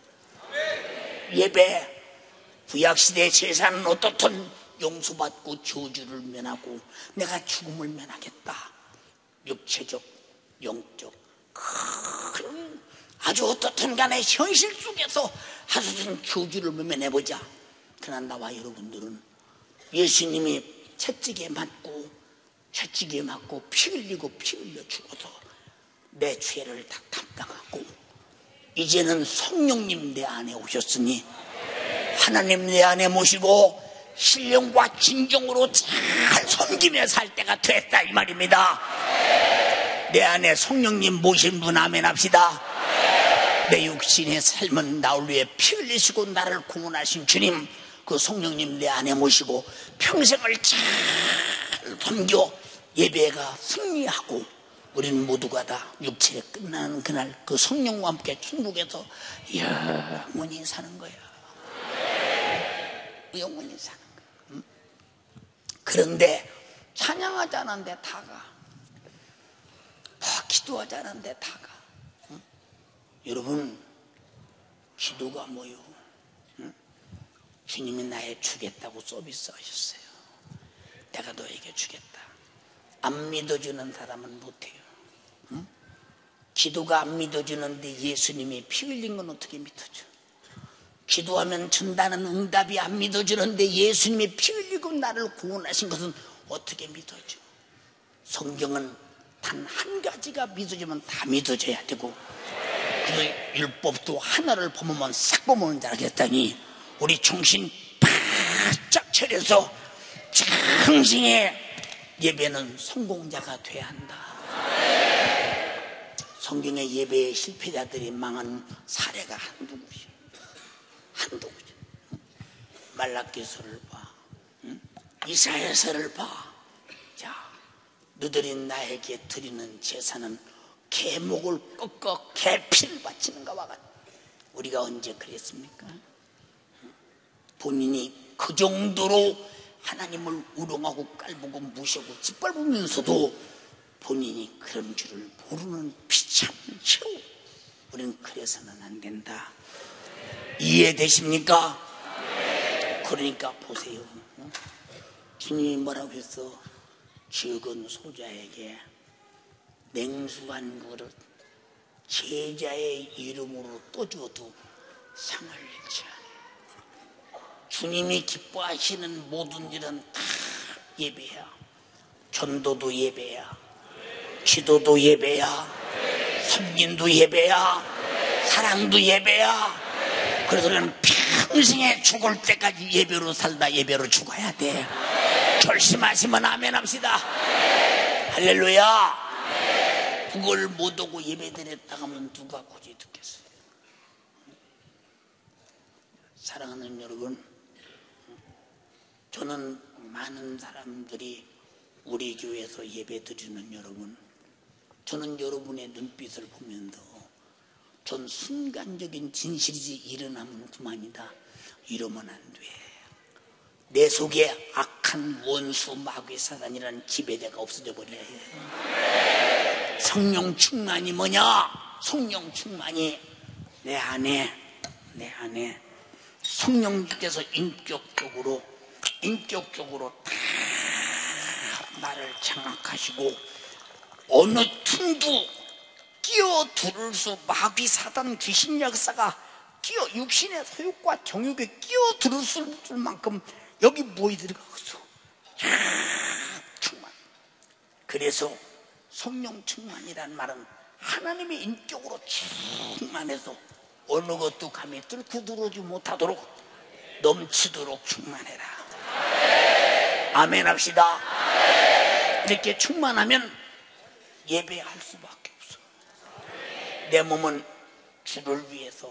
예배. 구약시대 제사는 어떻든 용서받고 저주를 면하고 내가 죽음을 면하겠다. 육체적, 영적 큰 아주 어떻든 간에 현실 속에서 하소연 저주를 면해보자. 그러나 나와 여러분들은 예수님이 채찍에 맞고 채찍에 맞고 피 흘리고 피 흘려 죽어서 내 죄를 다 담당하고 이제는 성령님 내 안에 오셨으니 하나님 내 안에 모시고 신령과 진정으로 잘 섬기며 살 때가 됐다 이 말입니다. 내 안에 성령님 모신 분 아멘 합시다. 내 육신의 삶은 나를 위해 피 흘리시고 나를 구원하신 주님 그 성령님 내 안에 모시고 평생을 잘 섬겨 예배가 승리하고 우리는 모두가 다 육체에 끝나는 그날 그 성령과 함께 천국에서 영원히 사는 거야. 영원히 사는 거야. 응? 그런데 찬양하지 않은데 다가 기도하지 않은데 다가 응? 여러분 기도가 뭐요? 응? 주님이 나의 주겠다고 서비스 하셨어요. 내가 너에게 주겠다. 안 믿어주는 사람은 못해요. 응? 기도가 안 믿어주는데 예수님이 피 흘린 건 어떻게 믿어줘? 기도하면 준다는 응답이 안 믿어주는데 예수님이 피 흘리고 나를 구원하신 것은 어떻게 믿어줘? 성경은 단 한 가지가 믿어지면 다 믿어져야 되고 그 율법도 하나를 범하면 싹 범하는 줄 알겠다니 우리 정신 바짝 차려서 정신의 예배는 성공자가 돼야 한다. 성경의 예배의 실패자들이 망한 사례가 한두 곳이 한두 곳이 말라기서를 봐, 응? 이사야서를 봐. 자, 너들이 나에게 드리는 제사는 개목을 꺾어 개피를 바치는 것과 같다. 우리가 언제 그랬습니까? 본인이 그 정도로 하나님을 우롱하고 깔보고 무시하고 짓밟으면서도 본인이 그런 줄을 모르는 비참한 최후. 우리는 그래서는 안 된다. 이해되십니까? 그러니까 보세요. 주님이 뭐라고 했어? 적은 소자에게 냉수 한 그릇 제자의 이름으로 떠줘도 상을 잃지 않아요. 주님이 기뻐하시는 모든 일은 다 예배야. 전도도 예배야. 기도도 예배야. 섬김도 예배야. 사랑도 예배야. 그래서 우리는 평생에 죽을 때까지 예배로 살다 예배로 죽어야 돼. 결심하시면 아멘 합시다. 할렐루야. 그걸 못하고 예배드렸다가 하면 누가 고지 듣겠어요? 사랑하는 여러분, 저는 많은 사람들이 우리 교회에서 예배드리는 여러분, 저는 여러분의 눈빛을 보면서 전 순간적인 진실이지 일어나면 그만이다. 이러면 안 돼. 내 속에 악한 원수 마귀 사단이라는 지배자가 없어져 버려야 해. 성령 충만이 뭐냐? 성령 충만이 내 안에 내 안에 성령께서 인격적으로 인격적으로 다 나를 장악하시고 어느 틈도 끼어들을 수 마귀 사단 귀신 역사가 끼어 육신의 소욕과 정욕에 끼어들을 수 있을 만큼 여기 모이 들어가겠어. 충만. 그래서 성령 충만이란 말은 하나님의 인격으로 충만해서 어느 것도 감히 뚫고 들어오지 못하도록 넘치도록 충만해라. 아멘 합시다. 이렇게 충만하면 예배할 수밖에 없어. 내 몸은 주를 위해서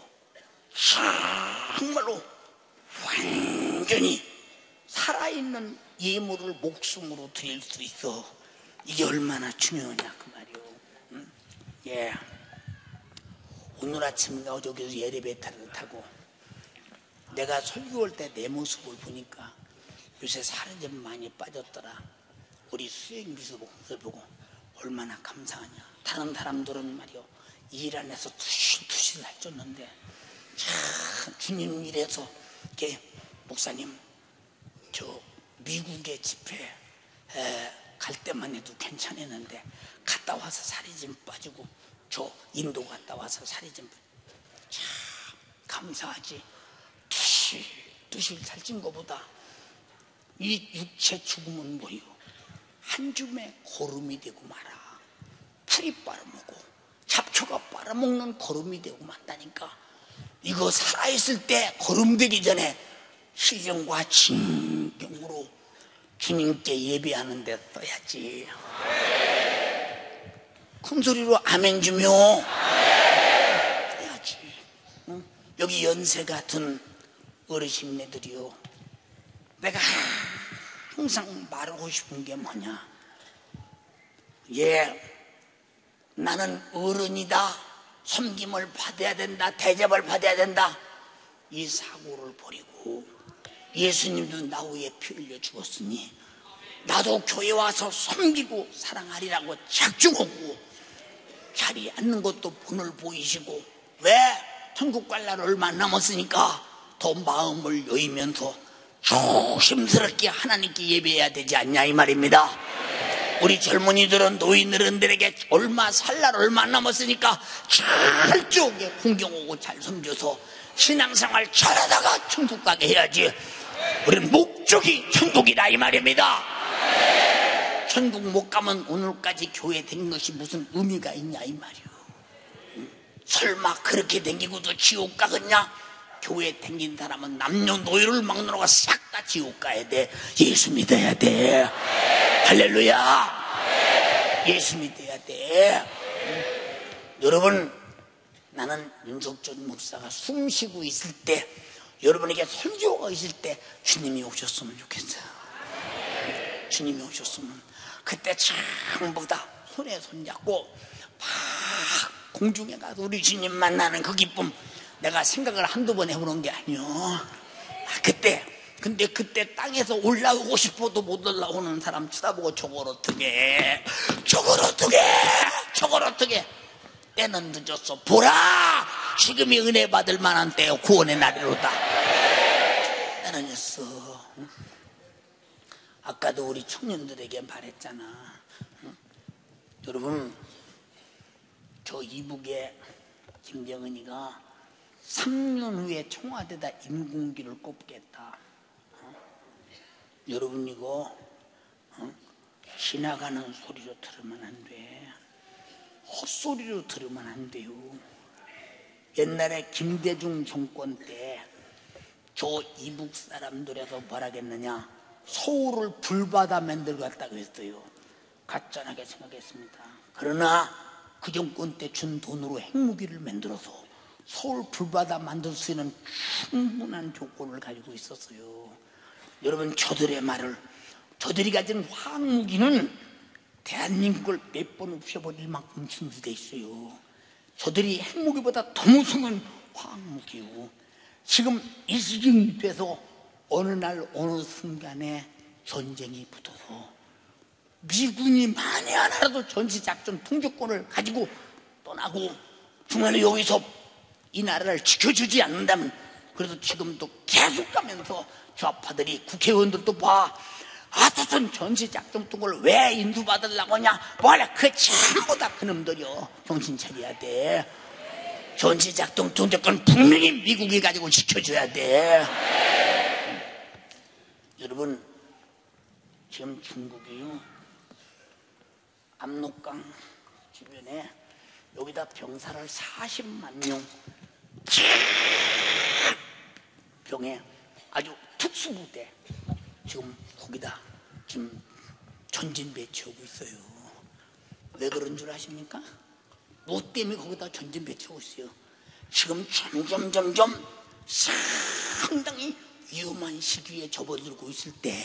정말로 완전히 살아있는 예물을 목숨으로 드릴 수 있어. 이게 얼마나 중요하냐 그 말이오. 응? 예. 오늘 아침인가 저기서 엘리베이터를 타고 내가 설교할 때 내 모습을 보니까 요새 살이 좀 많이 빠졌더라. 우리 수행비서 보고 얼마나 감사하냐. 다른 사람들은 말이요 일 안에서 투신투신 살쪘는데 참 주님 일에서 이렇게 목사님 저 미국의 집회 에, 갈 때만 해도 괜찮았는데 갔다 와서 살이 좀 빠지고 저 인도 갔다 와서 살이 좀 참 감사하지. 두실 두실 살찐 것보다 이 육체 죽음은 뭐요? 한 줌의 거름이 되고 말아. 풀이 빨아먹고 잡초가 빨아먹는 거름이 되고 만다니까. 이거 살아있을 때 거름되기 전에 신령과 진경으로 주님께 예배하는 데 써야지. 큰 소리로 아멘 주며 해야지. 응? 여기 연세 같은 어르신네들이요, 내가 항상 말하고 싶은 게 뭐냐. 예, 나는 어른이다, 섬김을 받아야 된다, 대접을 받아야 된다, 이 사고를 버리고 예수님도 나 위해 피 흘려 죽었으니 나도 교회 와서 섬기고 사랑하리라고 작정하고 자리에 앉는 것도 본을 보이시고, 왜? 천국 갈 날 얼마 안 남았으니까 더 마음을 여이면서 조심스럽게 하나님께 예배해야 되지 않냐 이 말입니다. 우리 젊은이들은 노인들에게 얼마 살 날 얼마 안 남았으니까 철저하게 공경하고 잘 섬겨서 신앙생활 잘하다가 천국 가게 해야지. 우리는 목적이 천국이다 이 말입니다. 천국 못 가면 오늘까지 교회 된 것이 무슨 의미가 있냐 이 말이오. 설마 그렇게 댕기고도 지옥 가겠냐? 교회 댕긴 사람은 남녀노소를 막론하고 싹 다 지옥 가야 돼. 예수 믿어야 돼. 할렐루야. 예수 믿어야 돼. 응? 여러분, 나는 윤석준 목사가 숨 쉬고 있을 때, 여러분에게 설교가 있을 때 주님이 오셨으면 좋겠어요. 주님이 오셨으면 그때 전부 다 손에 손잡고 막 공중에 가서 우리 주님 만나는 그 기쁨 내가 생각을 한두 번 해보는 게 아니요. 아, 그때 근데 그때 땅에서 올라오고 싶어도 못 올라오는 사람 쳐다보고 저걸 어떻게 저걸 어떻게 저걸 어떻게 때는 늦었어. 보라 지금이 은혜 받을 만한 때요. 구원의 날이로다. 때는 늦었어. 응? 아까도 우리 청년들에게 말했잖아. 응? 여러분 저 이북에 김정은이가 삼 년 후에 청와대에다 인공기를 꼽겠다. 어? 여러분 이거 어? 지나가는 소리로 들으면 안 돼. 헛소리로 들으면 안 돼요. 옛날에 김대중 정권 때 저 이북 사람들에서 뭐라겠느냐, 서울을 불바다 만들고 갔다고 했어요. 가짜나게 생각했습니다. 그러나 그 정권 때 준 돈으로 핵무기를 만들어서 서울 불바다 만들 수 있는 충분한 조건을 가지고 있었어요. 여러분 저들의 말을, 저들이 가진 화학무기는 대한민국을 몇 번 없애버릴 만큼 준비되어 있어요. 저들이 핵무기보다 더 무서운 화학무기요. 지금 이 시기이 돼서 어느 날 어느 순간에 전쟁이 붙어서 미군이 만에 하나라도 전시작전 통제권을 가지고 떠나고 중간에 여기서 이 나라를 지켜주지 않는다면, 그래서 지금도 계속 가면서 좌파들이 국회의원들도 봐, 하여튼 전시작전 통을 왜 인수받으려고 하냐, 뭐라 그 전부 다 그놈들이요. 정신 차려야 돼. 전시작전 통제권 분명히 미국이 가지고 지켜줘야 돼. 여러분 지금 중국이요, 압록강 주변에 여기다 병사를 사십만 명 병에 아주 특수부대 지금 거기다 지금 전진 배치하고 있어요. 왜 그런 줄 아십니까? 뭐 때문에 거기다 전진 배치하고 있어요? 지금 점점 점점 상당히 위험한 시기에 접어들고 있을 때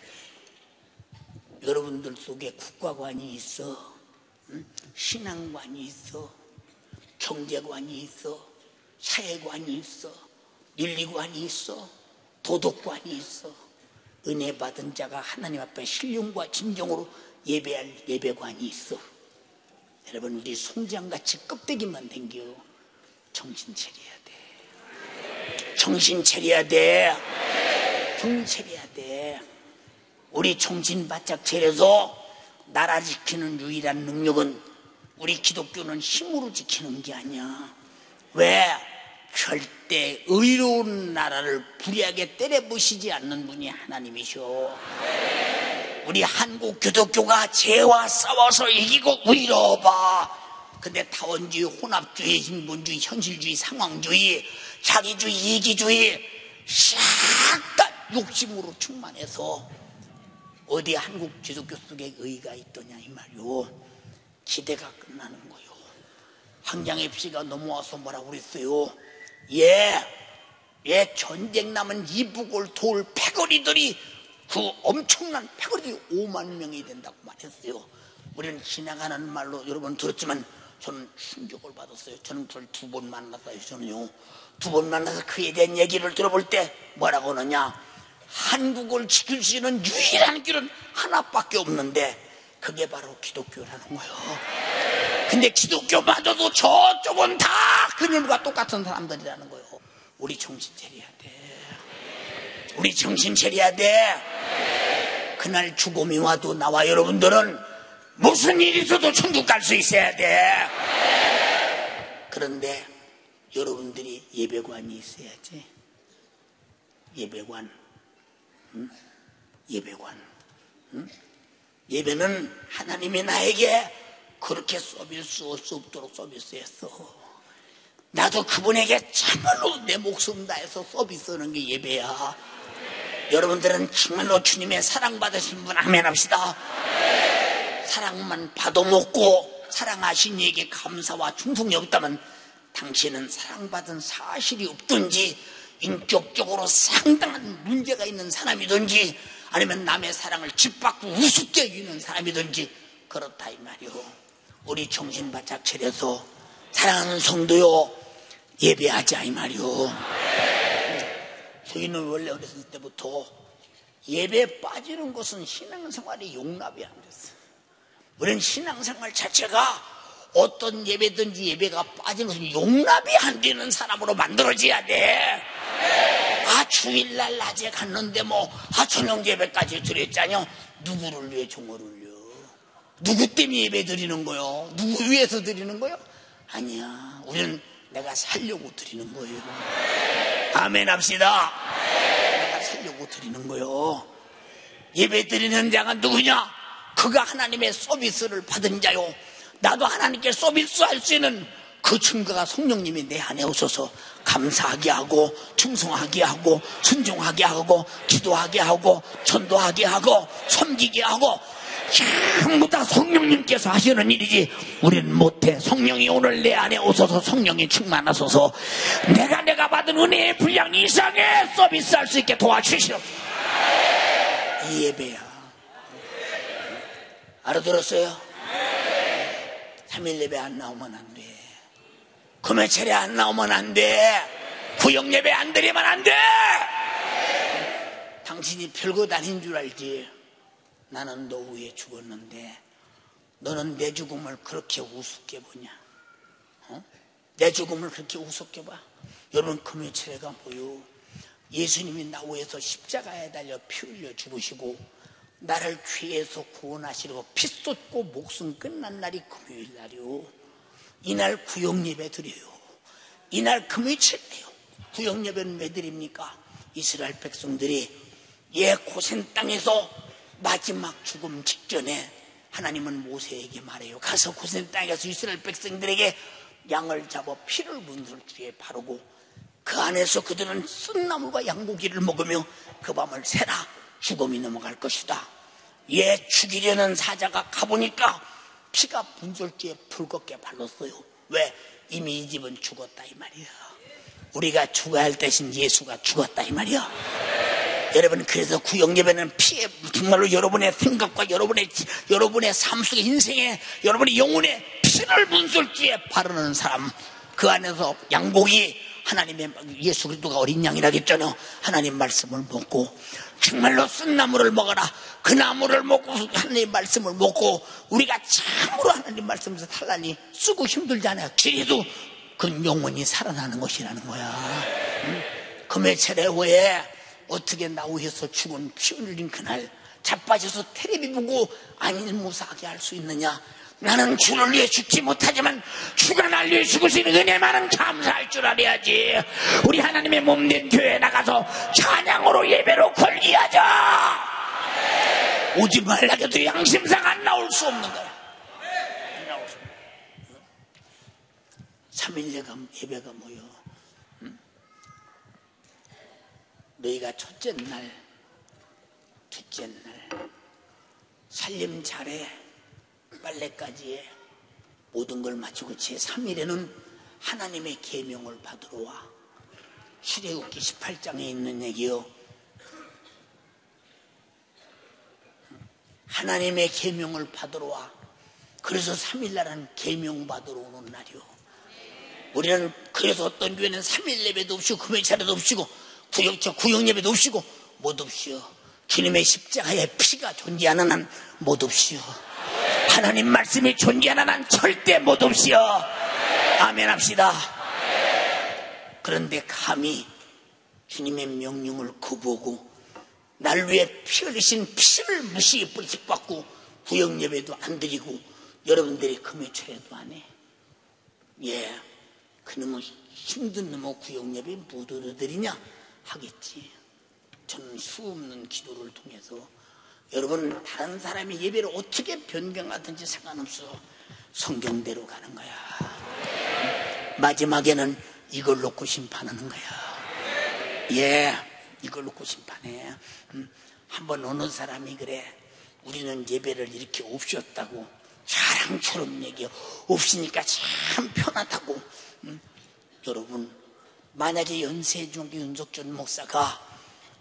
여러분들 속에 국가관이 있어, 응? 신앙관이 있어, 경제관이 있어, 사회관이 있어, 윤리관이 있어, 도덕관이 있어. 은혜 받은 자가 하나님 앞에 신령과 진정으로 예배할 예배관이 있어. 여러분 우리 송장같이 껍데기만 댕겨. 정신 차려야 돼. 정신 차려야 돼. 정신 차려야 돼. 우리 정신 바짝 차려서 나라 지키는 유일한 능력은 우리 기독교는 힘으로 지키는 게 아니야. 왜? 절대 의로운 나라를 불의하게 때려부시지 않는 분이 하나님이셔. 우리 한국 기독교가 죄와 싸워서 이기고 의로워봐. 근데 타원주의, 혼합주의, 신분주의, 현실주의, 상황주의, 자기주의, 이기주의 싹 다 욕심으로 충만해서 어디 한국 기독교 속에 의가 있더냐 이 말이요. 기대가 끝나는 거요. 황장의 피가 넘어와서 뭐라고 그랬어요? 예, 예, 전쟁 남은 이북을 도울 패거리들이, 그 엄청난 패거리들이 오만 명이 된다고 말했어요. 우리는 지나가는 말로 여러분 들었지만 저는 충격을 받았어요. 저는 그걸 두 번 만났어요. 저는요, 두 번 만나서 그에 대한 얘기를 들어볼 때 뭐라고 하느냐, 한국을 지킬 수 있는 유일한 길은 하나밖에 없는데 그게 바로 기독교라는 거예요. 근데 기독교마저도 저쪽은 다 그놈과 똑같은 사람들이라는 거예요. 우리 정신 차려야 돼. 우리 정신 차려야 돼. 그날 죽음이 와도 나와 여러분들은 무슨 일이 있어도 천국 갈 수 있어야 돼. 그런데 여러분들이 예배관이 있어야지. 예배관, 응? 예배관, 응? 예배는 하나님이 나에게 그렇게 서비스 수 없도록 서비스했어. 나도 그분에게 참말로 내 목숨 다해서 서비스하는 게 예배야. 여러분들은 정말로 주님의 사랑받으신 분 아멘 합시다. 사랑만 받아먹고 사랑하신 이에게 감사와 충성이 없다면 당신은 사랑받은 사실이 없든지 인격적으로 상당한 문제가 있는 사람이든지 아니면 남의 사랑을 짓밟고 우습게 여기는 사람이든지 그렇다 이 말이요. 우리 정신 바짝 차려서 사랑하는 성도요 예배하자 이 말이요. 저희는 원래 어렸을 때부터 예배에 빠지는 것은 신앙생활이 용납이 안 됐어요. 우리는 신앙생활 자체가 어떤 예배든지 예배가 빠지는 것은 용납이 안 되는 사람으로 만들어져야 돼. 아 주일날 낮에 갔는데 뭐 아 저녁 예배까지 드렸잖여. 누구를 위해 종호를요? 누구 때문에 예배 드리는 거요? 누구 위해서 드리는 거요? 아니야. 우리는 내가 살려고 드리는 거예요. 아멘 합시다. 내가 살려고 드리는 거요. 예배 드리는 자가 누구냐? 그가 하나님의 서비스를 받은 자요. 나도 하나님께 서비스 할 수 있는 그 증거가 성령님이 내 안에 오셔서 감사하게 하고 충성하게 하고 순종하게 하고 기도하게 하고 전도하게 하고 섬기게 하고 전부 다 성령님께서 하시는 일이지 우리는 못해. 성령이 오늘 내 안에 오셔서 성령이 충만하셔서 내가 내가 받은 은혜의 분량 이상의 서비스할 수 있게 도와주시옵소서. 이 예배야. 알아들었어요? 삼일 예배 안 나오면 안 돼. 금요 차례 안 나오면 안 돼. 구역 예배 안 드리면 안 돼. 당신이 별거 아닌 줄 알지. 나는 너 위해 죽었는데 너는 내 죽음을 그렇게 우습게 보냐? 어? 내 죽음을 그렇게 우습게 봐? 여러분 금요 차례가 뭐요? 예수님이 나 위해서 십자가에 달려 피 흘려 죽으시고 나를 죄에서 구원하시려고 피 쏟고 목숨 끝난 날이 금요일 날이요. 이날 구역 예배 드려요. 이날 금요일 예배요. 구역 예배는 왜 드립니까? 이스라엘 백성들이 예 고센 땅에서 마지막 죽음 직전에 하나님은 모세에게 말해요. 가서 고센 땅에 가서 이스라엘 백성들에게 양을 잡아 피를 문설주에 바르고 그 안에서 그들은 쓴나물과 양고기를 먹으며 그 밤을 새라 죽음이 넘어갈 것이다. 예 죽이려는 사자가 가보니까 피가 문설주에 붉게 발랐어요. 왜? 이미 이 집은 죽었다 이 말이야. 우리가 죽어야 할 대신 예수가 죽었다 이 말이야. 여러분 그래서 구역 예배는 피에 정말로 여러분의 생각과 여러분의 여러분의 삶 속의 인생에 여러분의 영혼의 피를 문설주에 바르는 사람, 그 안에서 양고기 하나님의 예수 그리스도가 어린 양이라겠잖아요. 하나님 말씀을 먹고 정말로 쓴 나무를 먹어라. 그 나무를 먹고 하나님 말씀을 먹고 우리가 참으로 하나님 말씀에서 살라니 쓰고 힘들잖아요. 그래도 그 영혼이 살아나는 것이라는 거야. 응? 금요 차례 후에 어떻게 나 위해서 죽은 피 흘린 그날 자빠져서 텔레비 보고 안일무사하게 할 수 있느냐? 나는 주를 위해 죽지 못하지만 주가 날 위해 죽으시는 은혜만은 감사할 줄 알아야지. 우리 하나님의 몸된 교회에 나가서 찬양으로 예배로 걸기하자. 오지 말라고 해도 양심상 안 나올 수 없는 거야. 안 나올 수 없는 거야. 삼일 예배가 뭐요? 응? 너희가 첫째 날, 둘째 날 살림 잘해. 빨래까지 해. 모든 걸 마치고 제삼 일에는 하나님의 계명을 받으러 와. 출애굽기 십팔 장에 있는 얘기요. 하나님의 계명을 받으러 와. 그래서 삼 일 날은 계명 받으러 오는 날이요. 우리는 그래서 어떤 교회는 삼 일 예배도 없이고 금요 차례도 없이고 구역, 구역 예배도 없이고 못 없이요. 주님의 십자가의 피가 존재하는 한 못 없이요. 하나님 말씀이 존재하는 한 절대 못 없이요. 아멘 합시다. 그런데 감히 주님의 명령을 거부하고 날 위해 피 흘리신 피를 무시해 뿌리치받고 구역 예배도 안 드리고 여러분들이 금요 차례도 안 해. 예, 그놈의 힘든 놈의 구역 예배 무도를 드리냐 하겠지. 저는 수없는 기도를 통해서 여러분 다른 사람의 예배를 어떻게 변경하든지 상관없어. 성경대로 가는 거야. 마지막에는 이걸 놓고 심판하는 거야. 예, 이걸 놓고 심판해. 한번 어느 사람이 그래, 우리는 예배를 이렇게 없었다고 자랑처럼 얘기해. 없으니까 참 편하다고. 음? 여러분 만약에 연세종교 윤석준 목사가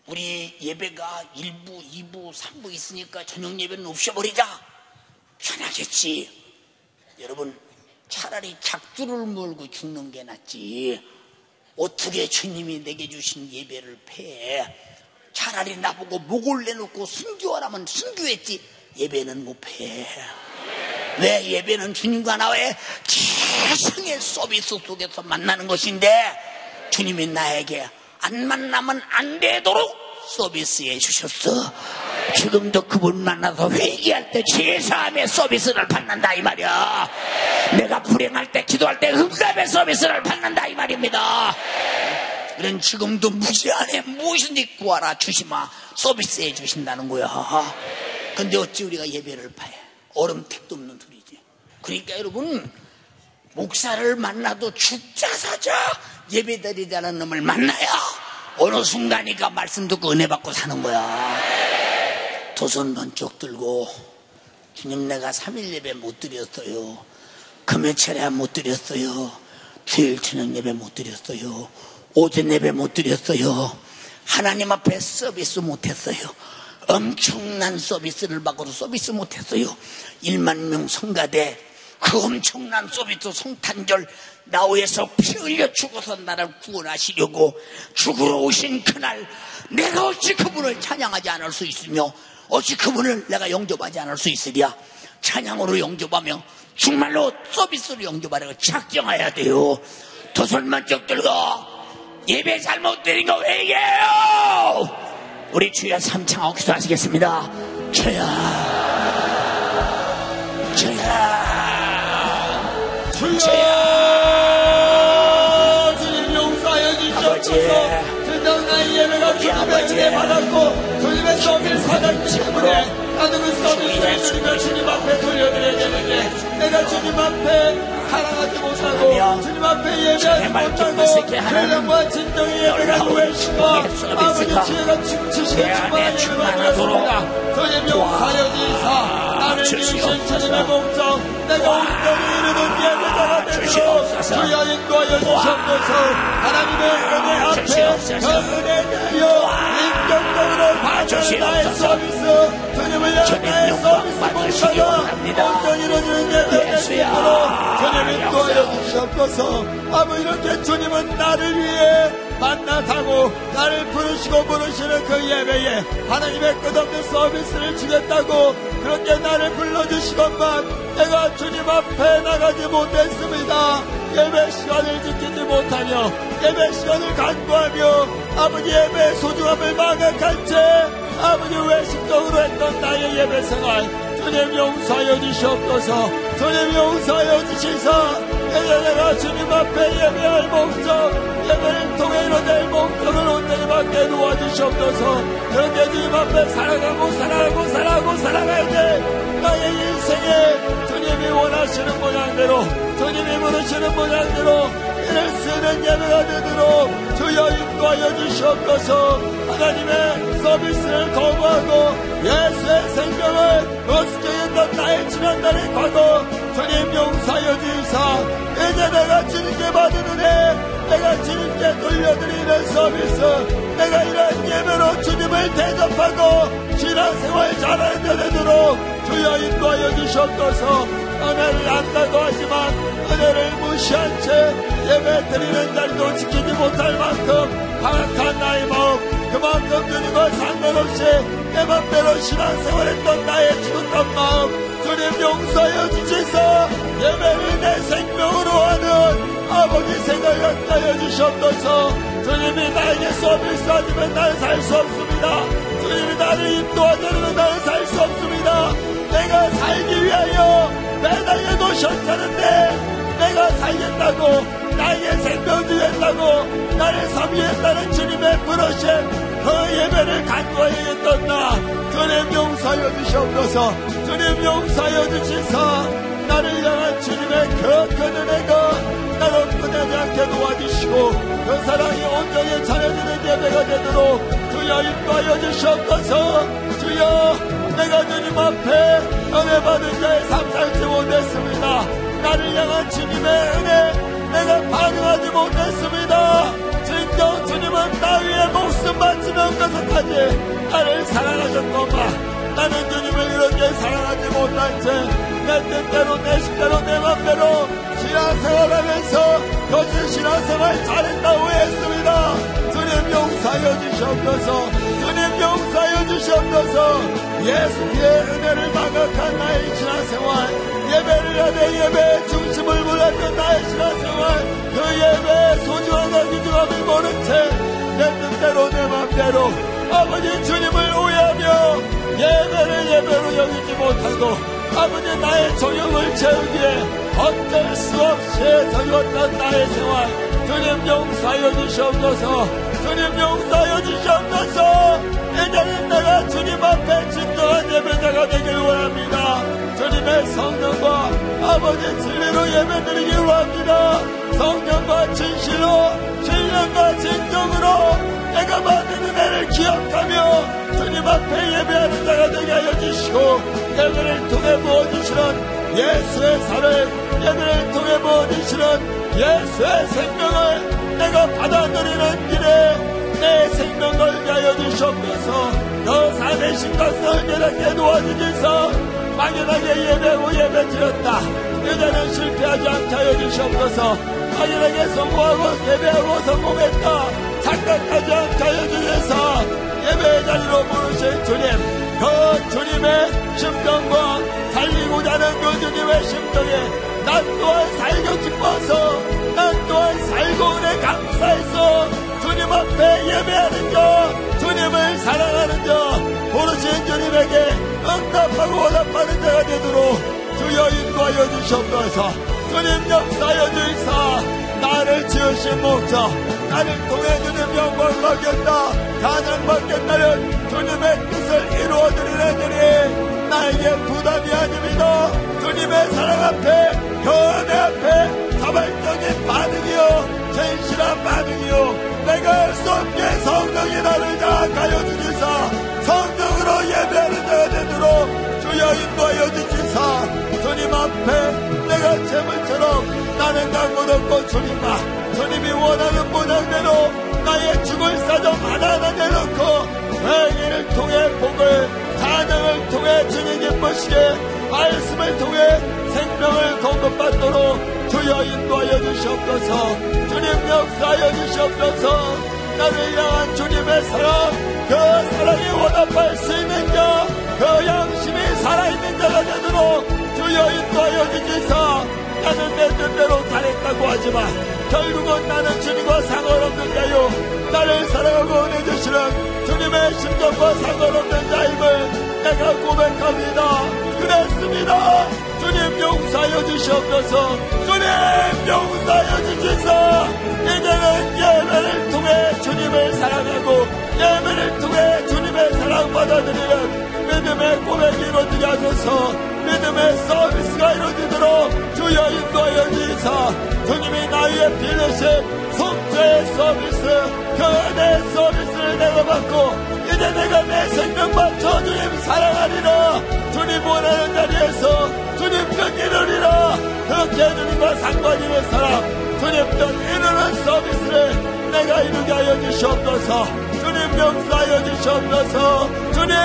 우리 예배가 일 부, 이 부, 삼 부 있으니까 저녁 예배는 없애버리자. 편하겠지. 여러분, 차라리 작두를 몰고 죽는 게 낫지. 어떻게 주님이 내게 주신 예배를 패해. 차라리 나보고 목을 내놓고 순교하라면 순교했지, 예배는 못 패해. 왜? 예배는 주님과 나의 최상의 서비스 속에서 만나는 것인데, 주님이 나에게 안 만나면 안 되도록 서비스해 주셨어. 지금도 그분 만나서 회개할 때 제사함의 서비스를 받는다 이 말이야. 내가 불행할 때, 기도할 때 응답의 서비스를 받는다 이 말입니다. 그런 지금도 무제한에 무엇이든지 구하라 주시마 서비스해 주신다는 거야. 근데 어찌 우리가 예배를 파해? 얼음 택도 없는 소리지. 그러니까 여러분, 목사를 만나도 죽자 사자 예배드리자는 놈을 만나야 어느 순간이가 말씀 듣고 은혜 받고 사는 거야. 도선 번쩍 들고, 주님 내가 삼 일 예배 못 드렸어요. 금요 차례 못 드렸어요. 주일 저녁 예배 못 드렸어요. 오전 예배 못 드렸어요. 하나님 앞에 서비스 못했어요. 엄청난 서비스를 받고도 서비스 못했어요. 일만 명 성가대 그 엄청난 서비스 성탄절 나우에서 피 흘려 죽어서 나를 구원하시려고 죽으러 오신 그날, 내가 어찌 그분을 찬양하지 않을 수 있으며 어찌 그분을 내가 영접하지 않을 수 있으랴. 찬양으로 영접하며 정말로 서비스로 영접하려고 작정해야 돼요. 도선만쩍 들고 예배 잘못 드린 거 회개해요. 우리 주여 삼창하고 기도하시겠습니다. 주여, 주여, 주여, 주님 용서하여 주시옵소서. 진정 나의 예배가 주님의 은혜 받았고 주님의 서비스 받았기 때문에 나는 그 서비스를 주님의 주님 앞에 돌려드려야 되는데, 내가 주님 앞에 사랑하지 못하고 주님 앞에 예배하지 못하고 회령과 진정의 예배가 놓여지고 아버지 지혜가 춤추시게 충만하였습니다. 주님 용서하여 주시사 나를 주신 주님의 목적, 내가 온전히 이루는 예배자가 되도록 주여 인도하여 주시옵소서. 하나님의 은혜 앞에 그 은혜 대하여 인격적으로 받는 나의 서비스, 주님을 위한 나의 서비스 목사가 온전히 이루어지는 예배가 될 수 있도록 주님 인도하여 주시옵소서. 아버지, 이렇게 주님은 나를 위해 만나타고 나를 부르시고 부르시는 그 예배에 하나님의 끝없는 서비스를 주겠다고 그렇게 나를 불러주시건만 내가 주님 앞에 나가지 못했습니다. 예배 시간을 지키지 못하며 예배 시간을 간구하며 아버지 예배의 소중함을 망각한 채 아버지 외식적으로 했던 나의 예배 생활, 주님 용서하여 주시옵소서. 주님 용서하여 주시사 이제 내가 주님 앞에 예배할 목적, 예배를 통해 이뤄낼 목적을 온전히 받게 도와주시옵소서. 그렇게 주님 앞에 살아가고 살아가고 살아가고 살아가야 돼. 나의 인생에 주님이 원하시는 모양대로, 주님이 부르시는 모양대로 이룰 수 있는 예배가 되도록 주여 인도하여 주시옵소서. 하나님의 서비스를 거부하고 예수의 생명을 거스르던 나의 지난날의 과거 주님 용서하여 주시사 이제 내가 주님께 받은 은혜, 내가 주님께 돌려드리는 서비스, 내가 이러한 예배로 주님을 대접하고 신앙생활 잘하는 데 되도록 주여 인도하여 주시옵소서. 은혜를 안다고 하지만 은혜를 무시한 채 예배 드리는 자리도 지키지 못할 만큼 강악한 나의 마음, 그만큼 주님과 상관없이 내 맘대로 신앙생활했던 나의 죽었던 마음 주님 용서하여 주시사 예배를 내 생명으로 하는 아버지 생각을 하여 주시옵소서. 주님이 나에게 서비스 하시면 나는 살 수 없습니다. 주님이 나를 인도하지 않으면 나는 살 수 없습니다. 내가 살기 위하여 매달려 놓으셨다는데 내가 살겠다고, 나에게 생명 주겠다고 나를 섬기겠다는 주님의 부르심, 그 예배를 간구하였던 나 주님 용서하여 주시옵소서. 주님 용서하여 주시사 나를 향한 주님의 그 큰 은혜가 나를 끝내지 않게 도와주시고 그 사랑이 온전히 전해지는 예배가 되도록 주여 인도하여 주시옵소서. 주여, 내가 주님 앞에 은혜 받은 자의 삶 살지 못했습니다. 나를 향한 주님의 은혜 내가 반응하지 못했습니다. 주님께 그래서 주님은 나 위에 목숨 바치는 것을 하지 나를 사랑하셨건만 나는 주님을 이렇게 사랑하지 못한 채 내 뜻대로 내 식대로 내 맘대로 신앙생활하면서 거짓 신앙생활 잘했다고 했습니다. 주님 용서하여 주시옵소서. 주님 용서하여 주시옵소서. 예수의 은혜를 망각한 나의 신앙생활, 예배를 하되 예배의 중심을 몰랐던 나의 신앙생활, 그 예배의 소중함과 귀중함을 모른 채 내 뜻대로 내 맘대로 아버지 주님을 오해하며 예배를 예배로 여기지 못하고 아버지 나의 정욕을 채우기에 어쩔 수 없이 저주었던 나의 생활 주님 용서하여 주시옵소서. 주님 용서하여 주시옵소서. 이제는 내가 주님 앞에 진정한 예배자가 되길 원합니다. 주님의 성령과 아버지 진리로 예배드리길 원합니다. 성령과 진실로 신령과 진정으로 내가 받은 은혜를 기억하며 주님 앞에 예배하는 자가 되게 하여 주시고 예배를 통해 부어주시는 예수의 살을 예배를 통해 부어주시는 예수의 생명을 내가 받아들이는 길에 내 생명 걸게 하여 주시옵소서. 너 삶의 심각성을 깨닫게 도와주셔서 막연하게 예배하고 예배 드렸다 이제는 실패하지 않게 하여 주시옵소서. 막연하게 성공하고 예배하고 성공했다 착각하지 않게 하여 주셔서 예배의 자리로 부르신 주님, 그 주님의 심정과 살리고자 하는 그 주님의 심정에 난 또한 살고 싶어서 난 또한 살고 은혜 감사해서 주님 앞에 예배하는 자, 주님을 사랑하는 자, 부르신 주님에게 응답하고 원합하는 자가 되도록 주여 인도하여 주시옵소서. 주님 역사하여 주시사 나를 지으신 목적, 나를 통해 주님 영광을 받겠다, 찬양 받겠다는 주님의 뜻을 이루어드리는 일이 나에게 부담이 아닙니다. 주님의 사랑 앞에, 교회 앞에 자발적인 반응이요, 진실한 반응이요, 내가 할 수 없게 성령이 나를 자악하여 주시사 성령으로 예배하는 자가 되도록 주여 인도하여 주시사 주님 앞에 내가 재물처럼 나는 간것 없고 주님아 주님이 원하는 모양대로 나의 죽을 사정 하나하나 내놓고 회개를 통해 복을 찬양을 통해 주님 기쁘시게 말씀을 통해 생명을 공급받도록 주여 인도하여 주시옵소서. 주님 역사하여 주시옵소서. 나를 향한 주님의 사랑, 그 사랑에 원합할 수 있는 자, 그 양심이 살아있는 자가 되도록 주여 인도하여 주시사. 나는 내 뜻대로 잘했다고 하지만 결국은 나는 주님과 상관없는 자요, 나를 사랑하고 은혜 주시는 주님의 심정과 상관없는 자임을 내가 고백합니다. 그랬습니다. 주님 용서하여 주시옵소서. 주님 용서하여 주시사. 이제는 예배를 통해 주님을 사랑하고 예배를 통해 주님의 사랑 받아들이는 믿음의 고백이 이루어지게 하소서. 믿음의 서비스가 이루어지도록 주여 인도하여 주시사. 주님이 나의 빌리신 속죄의 서비스, 교회의 서비스를 내가 받고 이제 내가 내 생명 바쳐 주님 사랑하리라. 주님 원하는 자리에서 주님 뜻 이루리라. 그렇게 주님과 상관이 있는 사람, 주님 뜻 이루는 서비스를 내가 이루게 하여 주시옵소서. 주님 용서하여 주시옵소서. 주님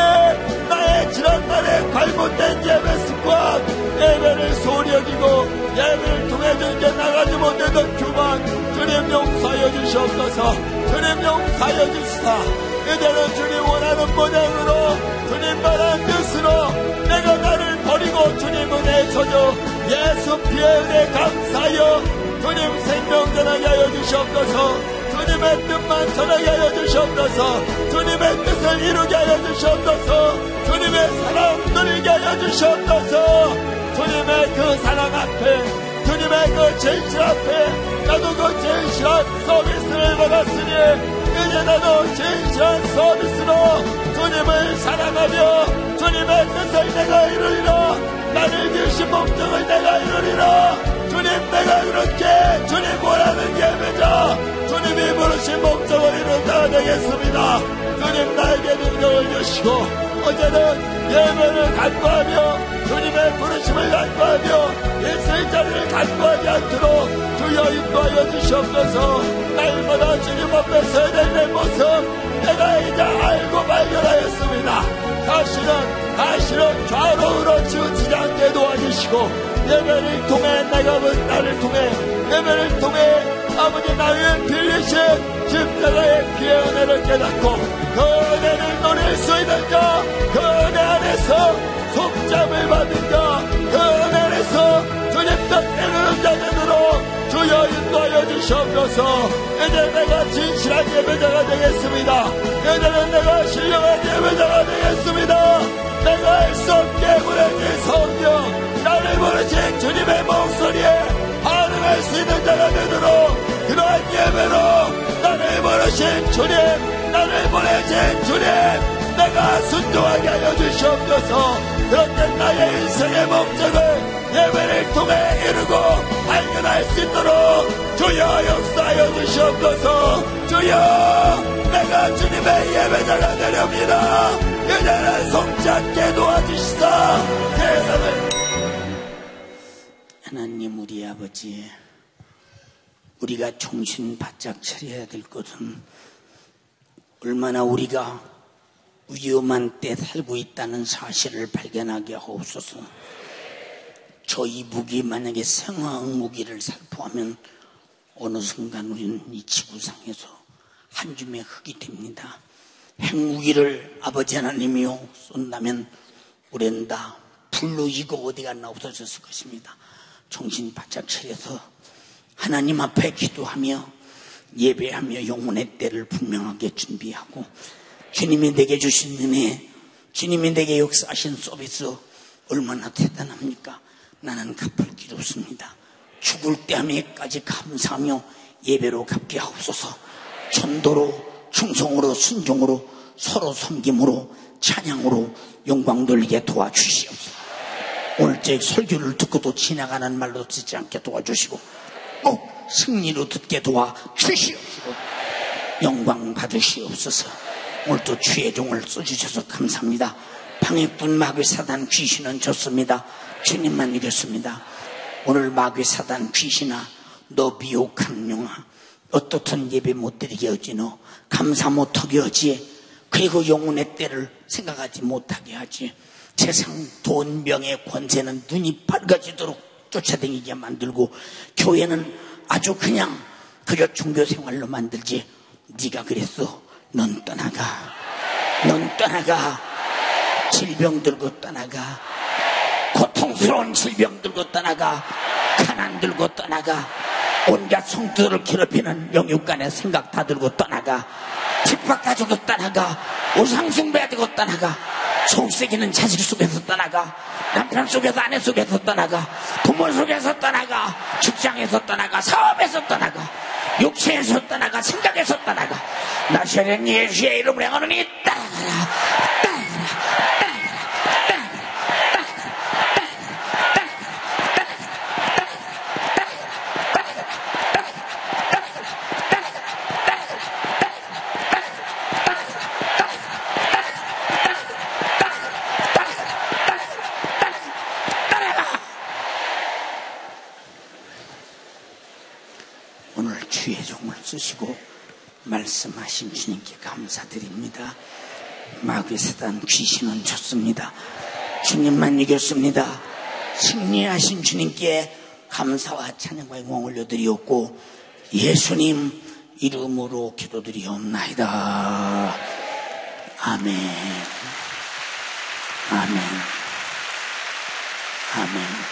나의 지난날에 잘못된 예배 습관, 예배를 소홀히 여기고 예배를 통해 주님께 나가지 못했던 교만 주님 용서하여 주시옵소서. 주님 용서하여 주시사. 이제는 주님 원하는 모양으로 주님 말한 뜻으로 내가 나를 버리고 주님 은혜에 젖어 예수 피의 은혜 감사하여 주님 생명 전하게 하여 주시옵소서. 주님의 뜻만 전하게 하여 주시옵소서. 주님의 뜻을 이루게 하여 주시옵소서. 주님의 사랑 누리게 하여 주시옵소서. 주님의 그 사랑 앞에, 주님의 그 진실 앞에 나도 그 진실한 서비스를 받았으니 이제 나도 진실한 서비스로 주님을 사랑하며 주님의 뜻을 내가 이루리라. 나를 주신 목적을 내가 이루리라. 주님 내가 이렇게 주님 원하는 예배자, 주님이 부르신 목적을 이룬다 되겠습니다. 주님 나에게 능력을 주시고 어제는 예배를 간구하며 주님의 부르심을 간구하며 예수의 자리를 간구하지 않도록 주여 인도하여 주시옵소서. 날마다 주님 앞에 서야 될 내 모습 내가 이제 알고 발견하였습니다. 다시는 다시는 좌로우로 치우치지 않게 도와주시고 예배를 통해 내가 본 나를 통해 예배를 통해 아버지 나를 빌리신 십자가의 피의 은혜를 깨닫고 그 은혜를 누릴 수 있는 자, 그 은혜 안에서 속잠을 받는 자, 그 은혜 안에서 주님 뜻 이루는 자들로 주여 인도하여 주시옵소서. 이제 내가 진실한 예배자가 되겠습니다. 이제는 내가 신령한 예배자가 되겠습니다. 내가 알 수 없게 우려진 성령, 나를 부르신 주님의 목소리에 반응할 수 있는 자가 되도록 그러한 예배로 나를 부르신 주님, 나를 보내신 주님, 내가 순종하게 하여 주시옵소서. 그렇게 나의 인생의 목적을 예배를 통해 이루고 발견할 수 있도록 주여 역사하여 주시옵소서. 주여 내가 주님의 예배자가 되렵니다. 이제는 속지 않게 도와주시사 세상을. 하나님 우리 아버지, 우리가 정신 바짝 차려야 될 것은 얼마나 우리가 위험한 때 살고 있다는 사실을 발견하게 하옵소서. 저 이 무기 만약에 생화학 무기를 살포하면 어느 순간 우리는 이 지구상에서 한 줌의 흙이 됩니다. 핵무기를 아버지 하나님이요 쏜다면 우리는 다 불로 이고 어디가 나 없어졌을 것입니다. 정신 바짝 차려서 하나님 앞에 기도하며 예배하며 영혼의 때를 분명하게 준비하고 주님이 내게 주신 은혜, 주님이 내게 역사하신 서비스 얼마나 대단합니까? 나는 갚을 길 없습니다. 죽을 때까지 감사하며 예배로 갚게 하옵소서. 전도로, 충성으로, 순종으로, 서로 섬김으로, 찬양으로 영광 돌리게 도와주시옵소서. 오늘 제 설교를 듣고도 지나가는 말로 듣지 않게 도와주시고 꼭 승리로 듣게 도와주시옵소서. 영광 받으시옵소서. 오늘도 주의 종을 써주셔서 감사합니다. 방해꾼 마귀 사단 귀신은 졌습니다. 주님만 이겼습니다. 오늘 마귀 사단 귀신아, 너 미혹한 영아, 어떻든 예배 못 드리게 하지, 너 감사 못하게 하지, 그리고 영혼의 때를 생각하지 못하게 하지, 세상 돈 명예 권세는 눈이 밝아지도록 쫓아다니게 만들고 교회는 아주 그냥 그저 종교생활로 만들지. 네가 그랬어. 넌 떠나가. 넌 떠나가. 질병 들고 떠나가. 고통스러운 질병 들고 떠나가. 가난 들고 떠나가. 온갖 성도들을 괴롭히는 영육간의 생각 다 들고 떠나가. 집밥 가지고 떠나가. 우상숭배 가지고 떠나가. 속색이는 자식 속에서 떠나가. 남편 속에서 아내 속에서 떠나가. 부모 속에서 떠나가. 직장에서 떠나가. 사업에서 떠나가. 육체에서 떠나가. 생각에서 떠나가. 나시는 예수의 이름으로 영원히 따라가라. 따라가라. 따라가라. 오늘 주의 종을 쓰시고 말씀하신 주님께 감사드립니다. 마귀 사단 귀신은 졌습니다. 주님만 이겼습니다. 승리하신 주님께 감사와 찬양과 영광 올려드리옵고 예수님 이름으로 기도드리옵나이다. 아멘. 아멘. 아멘.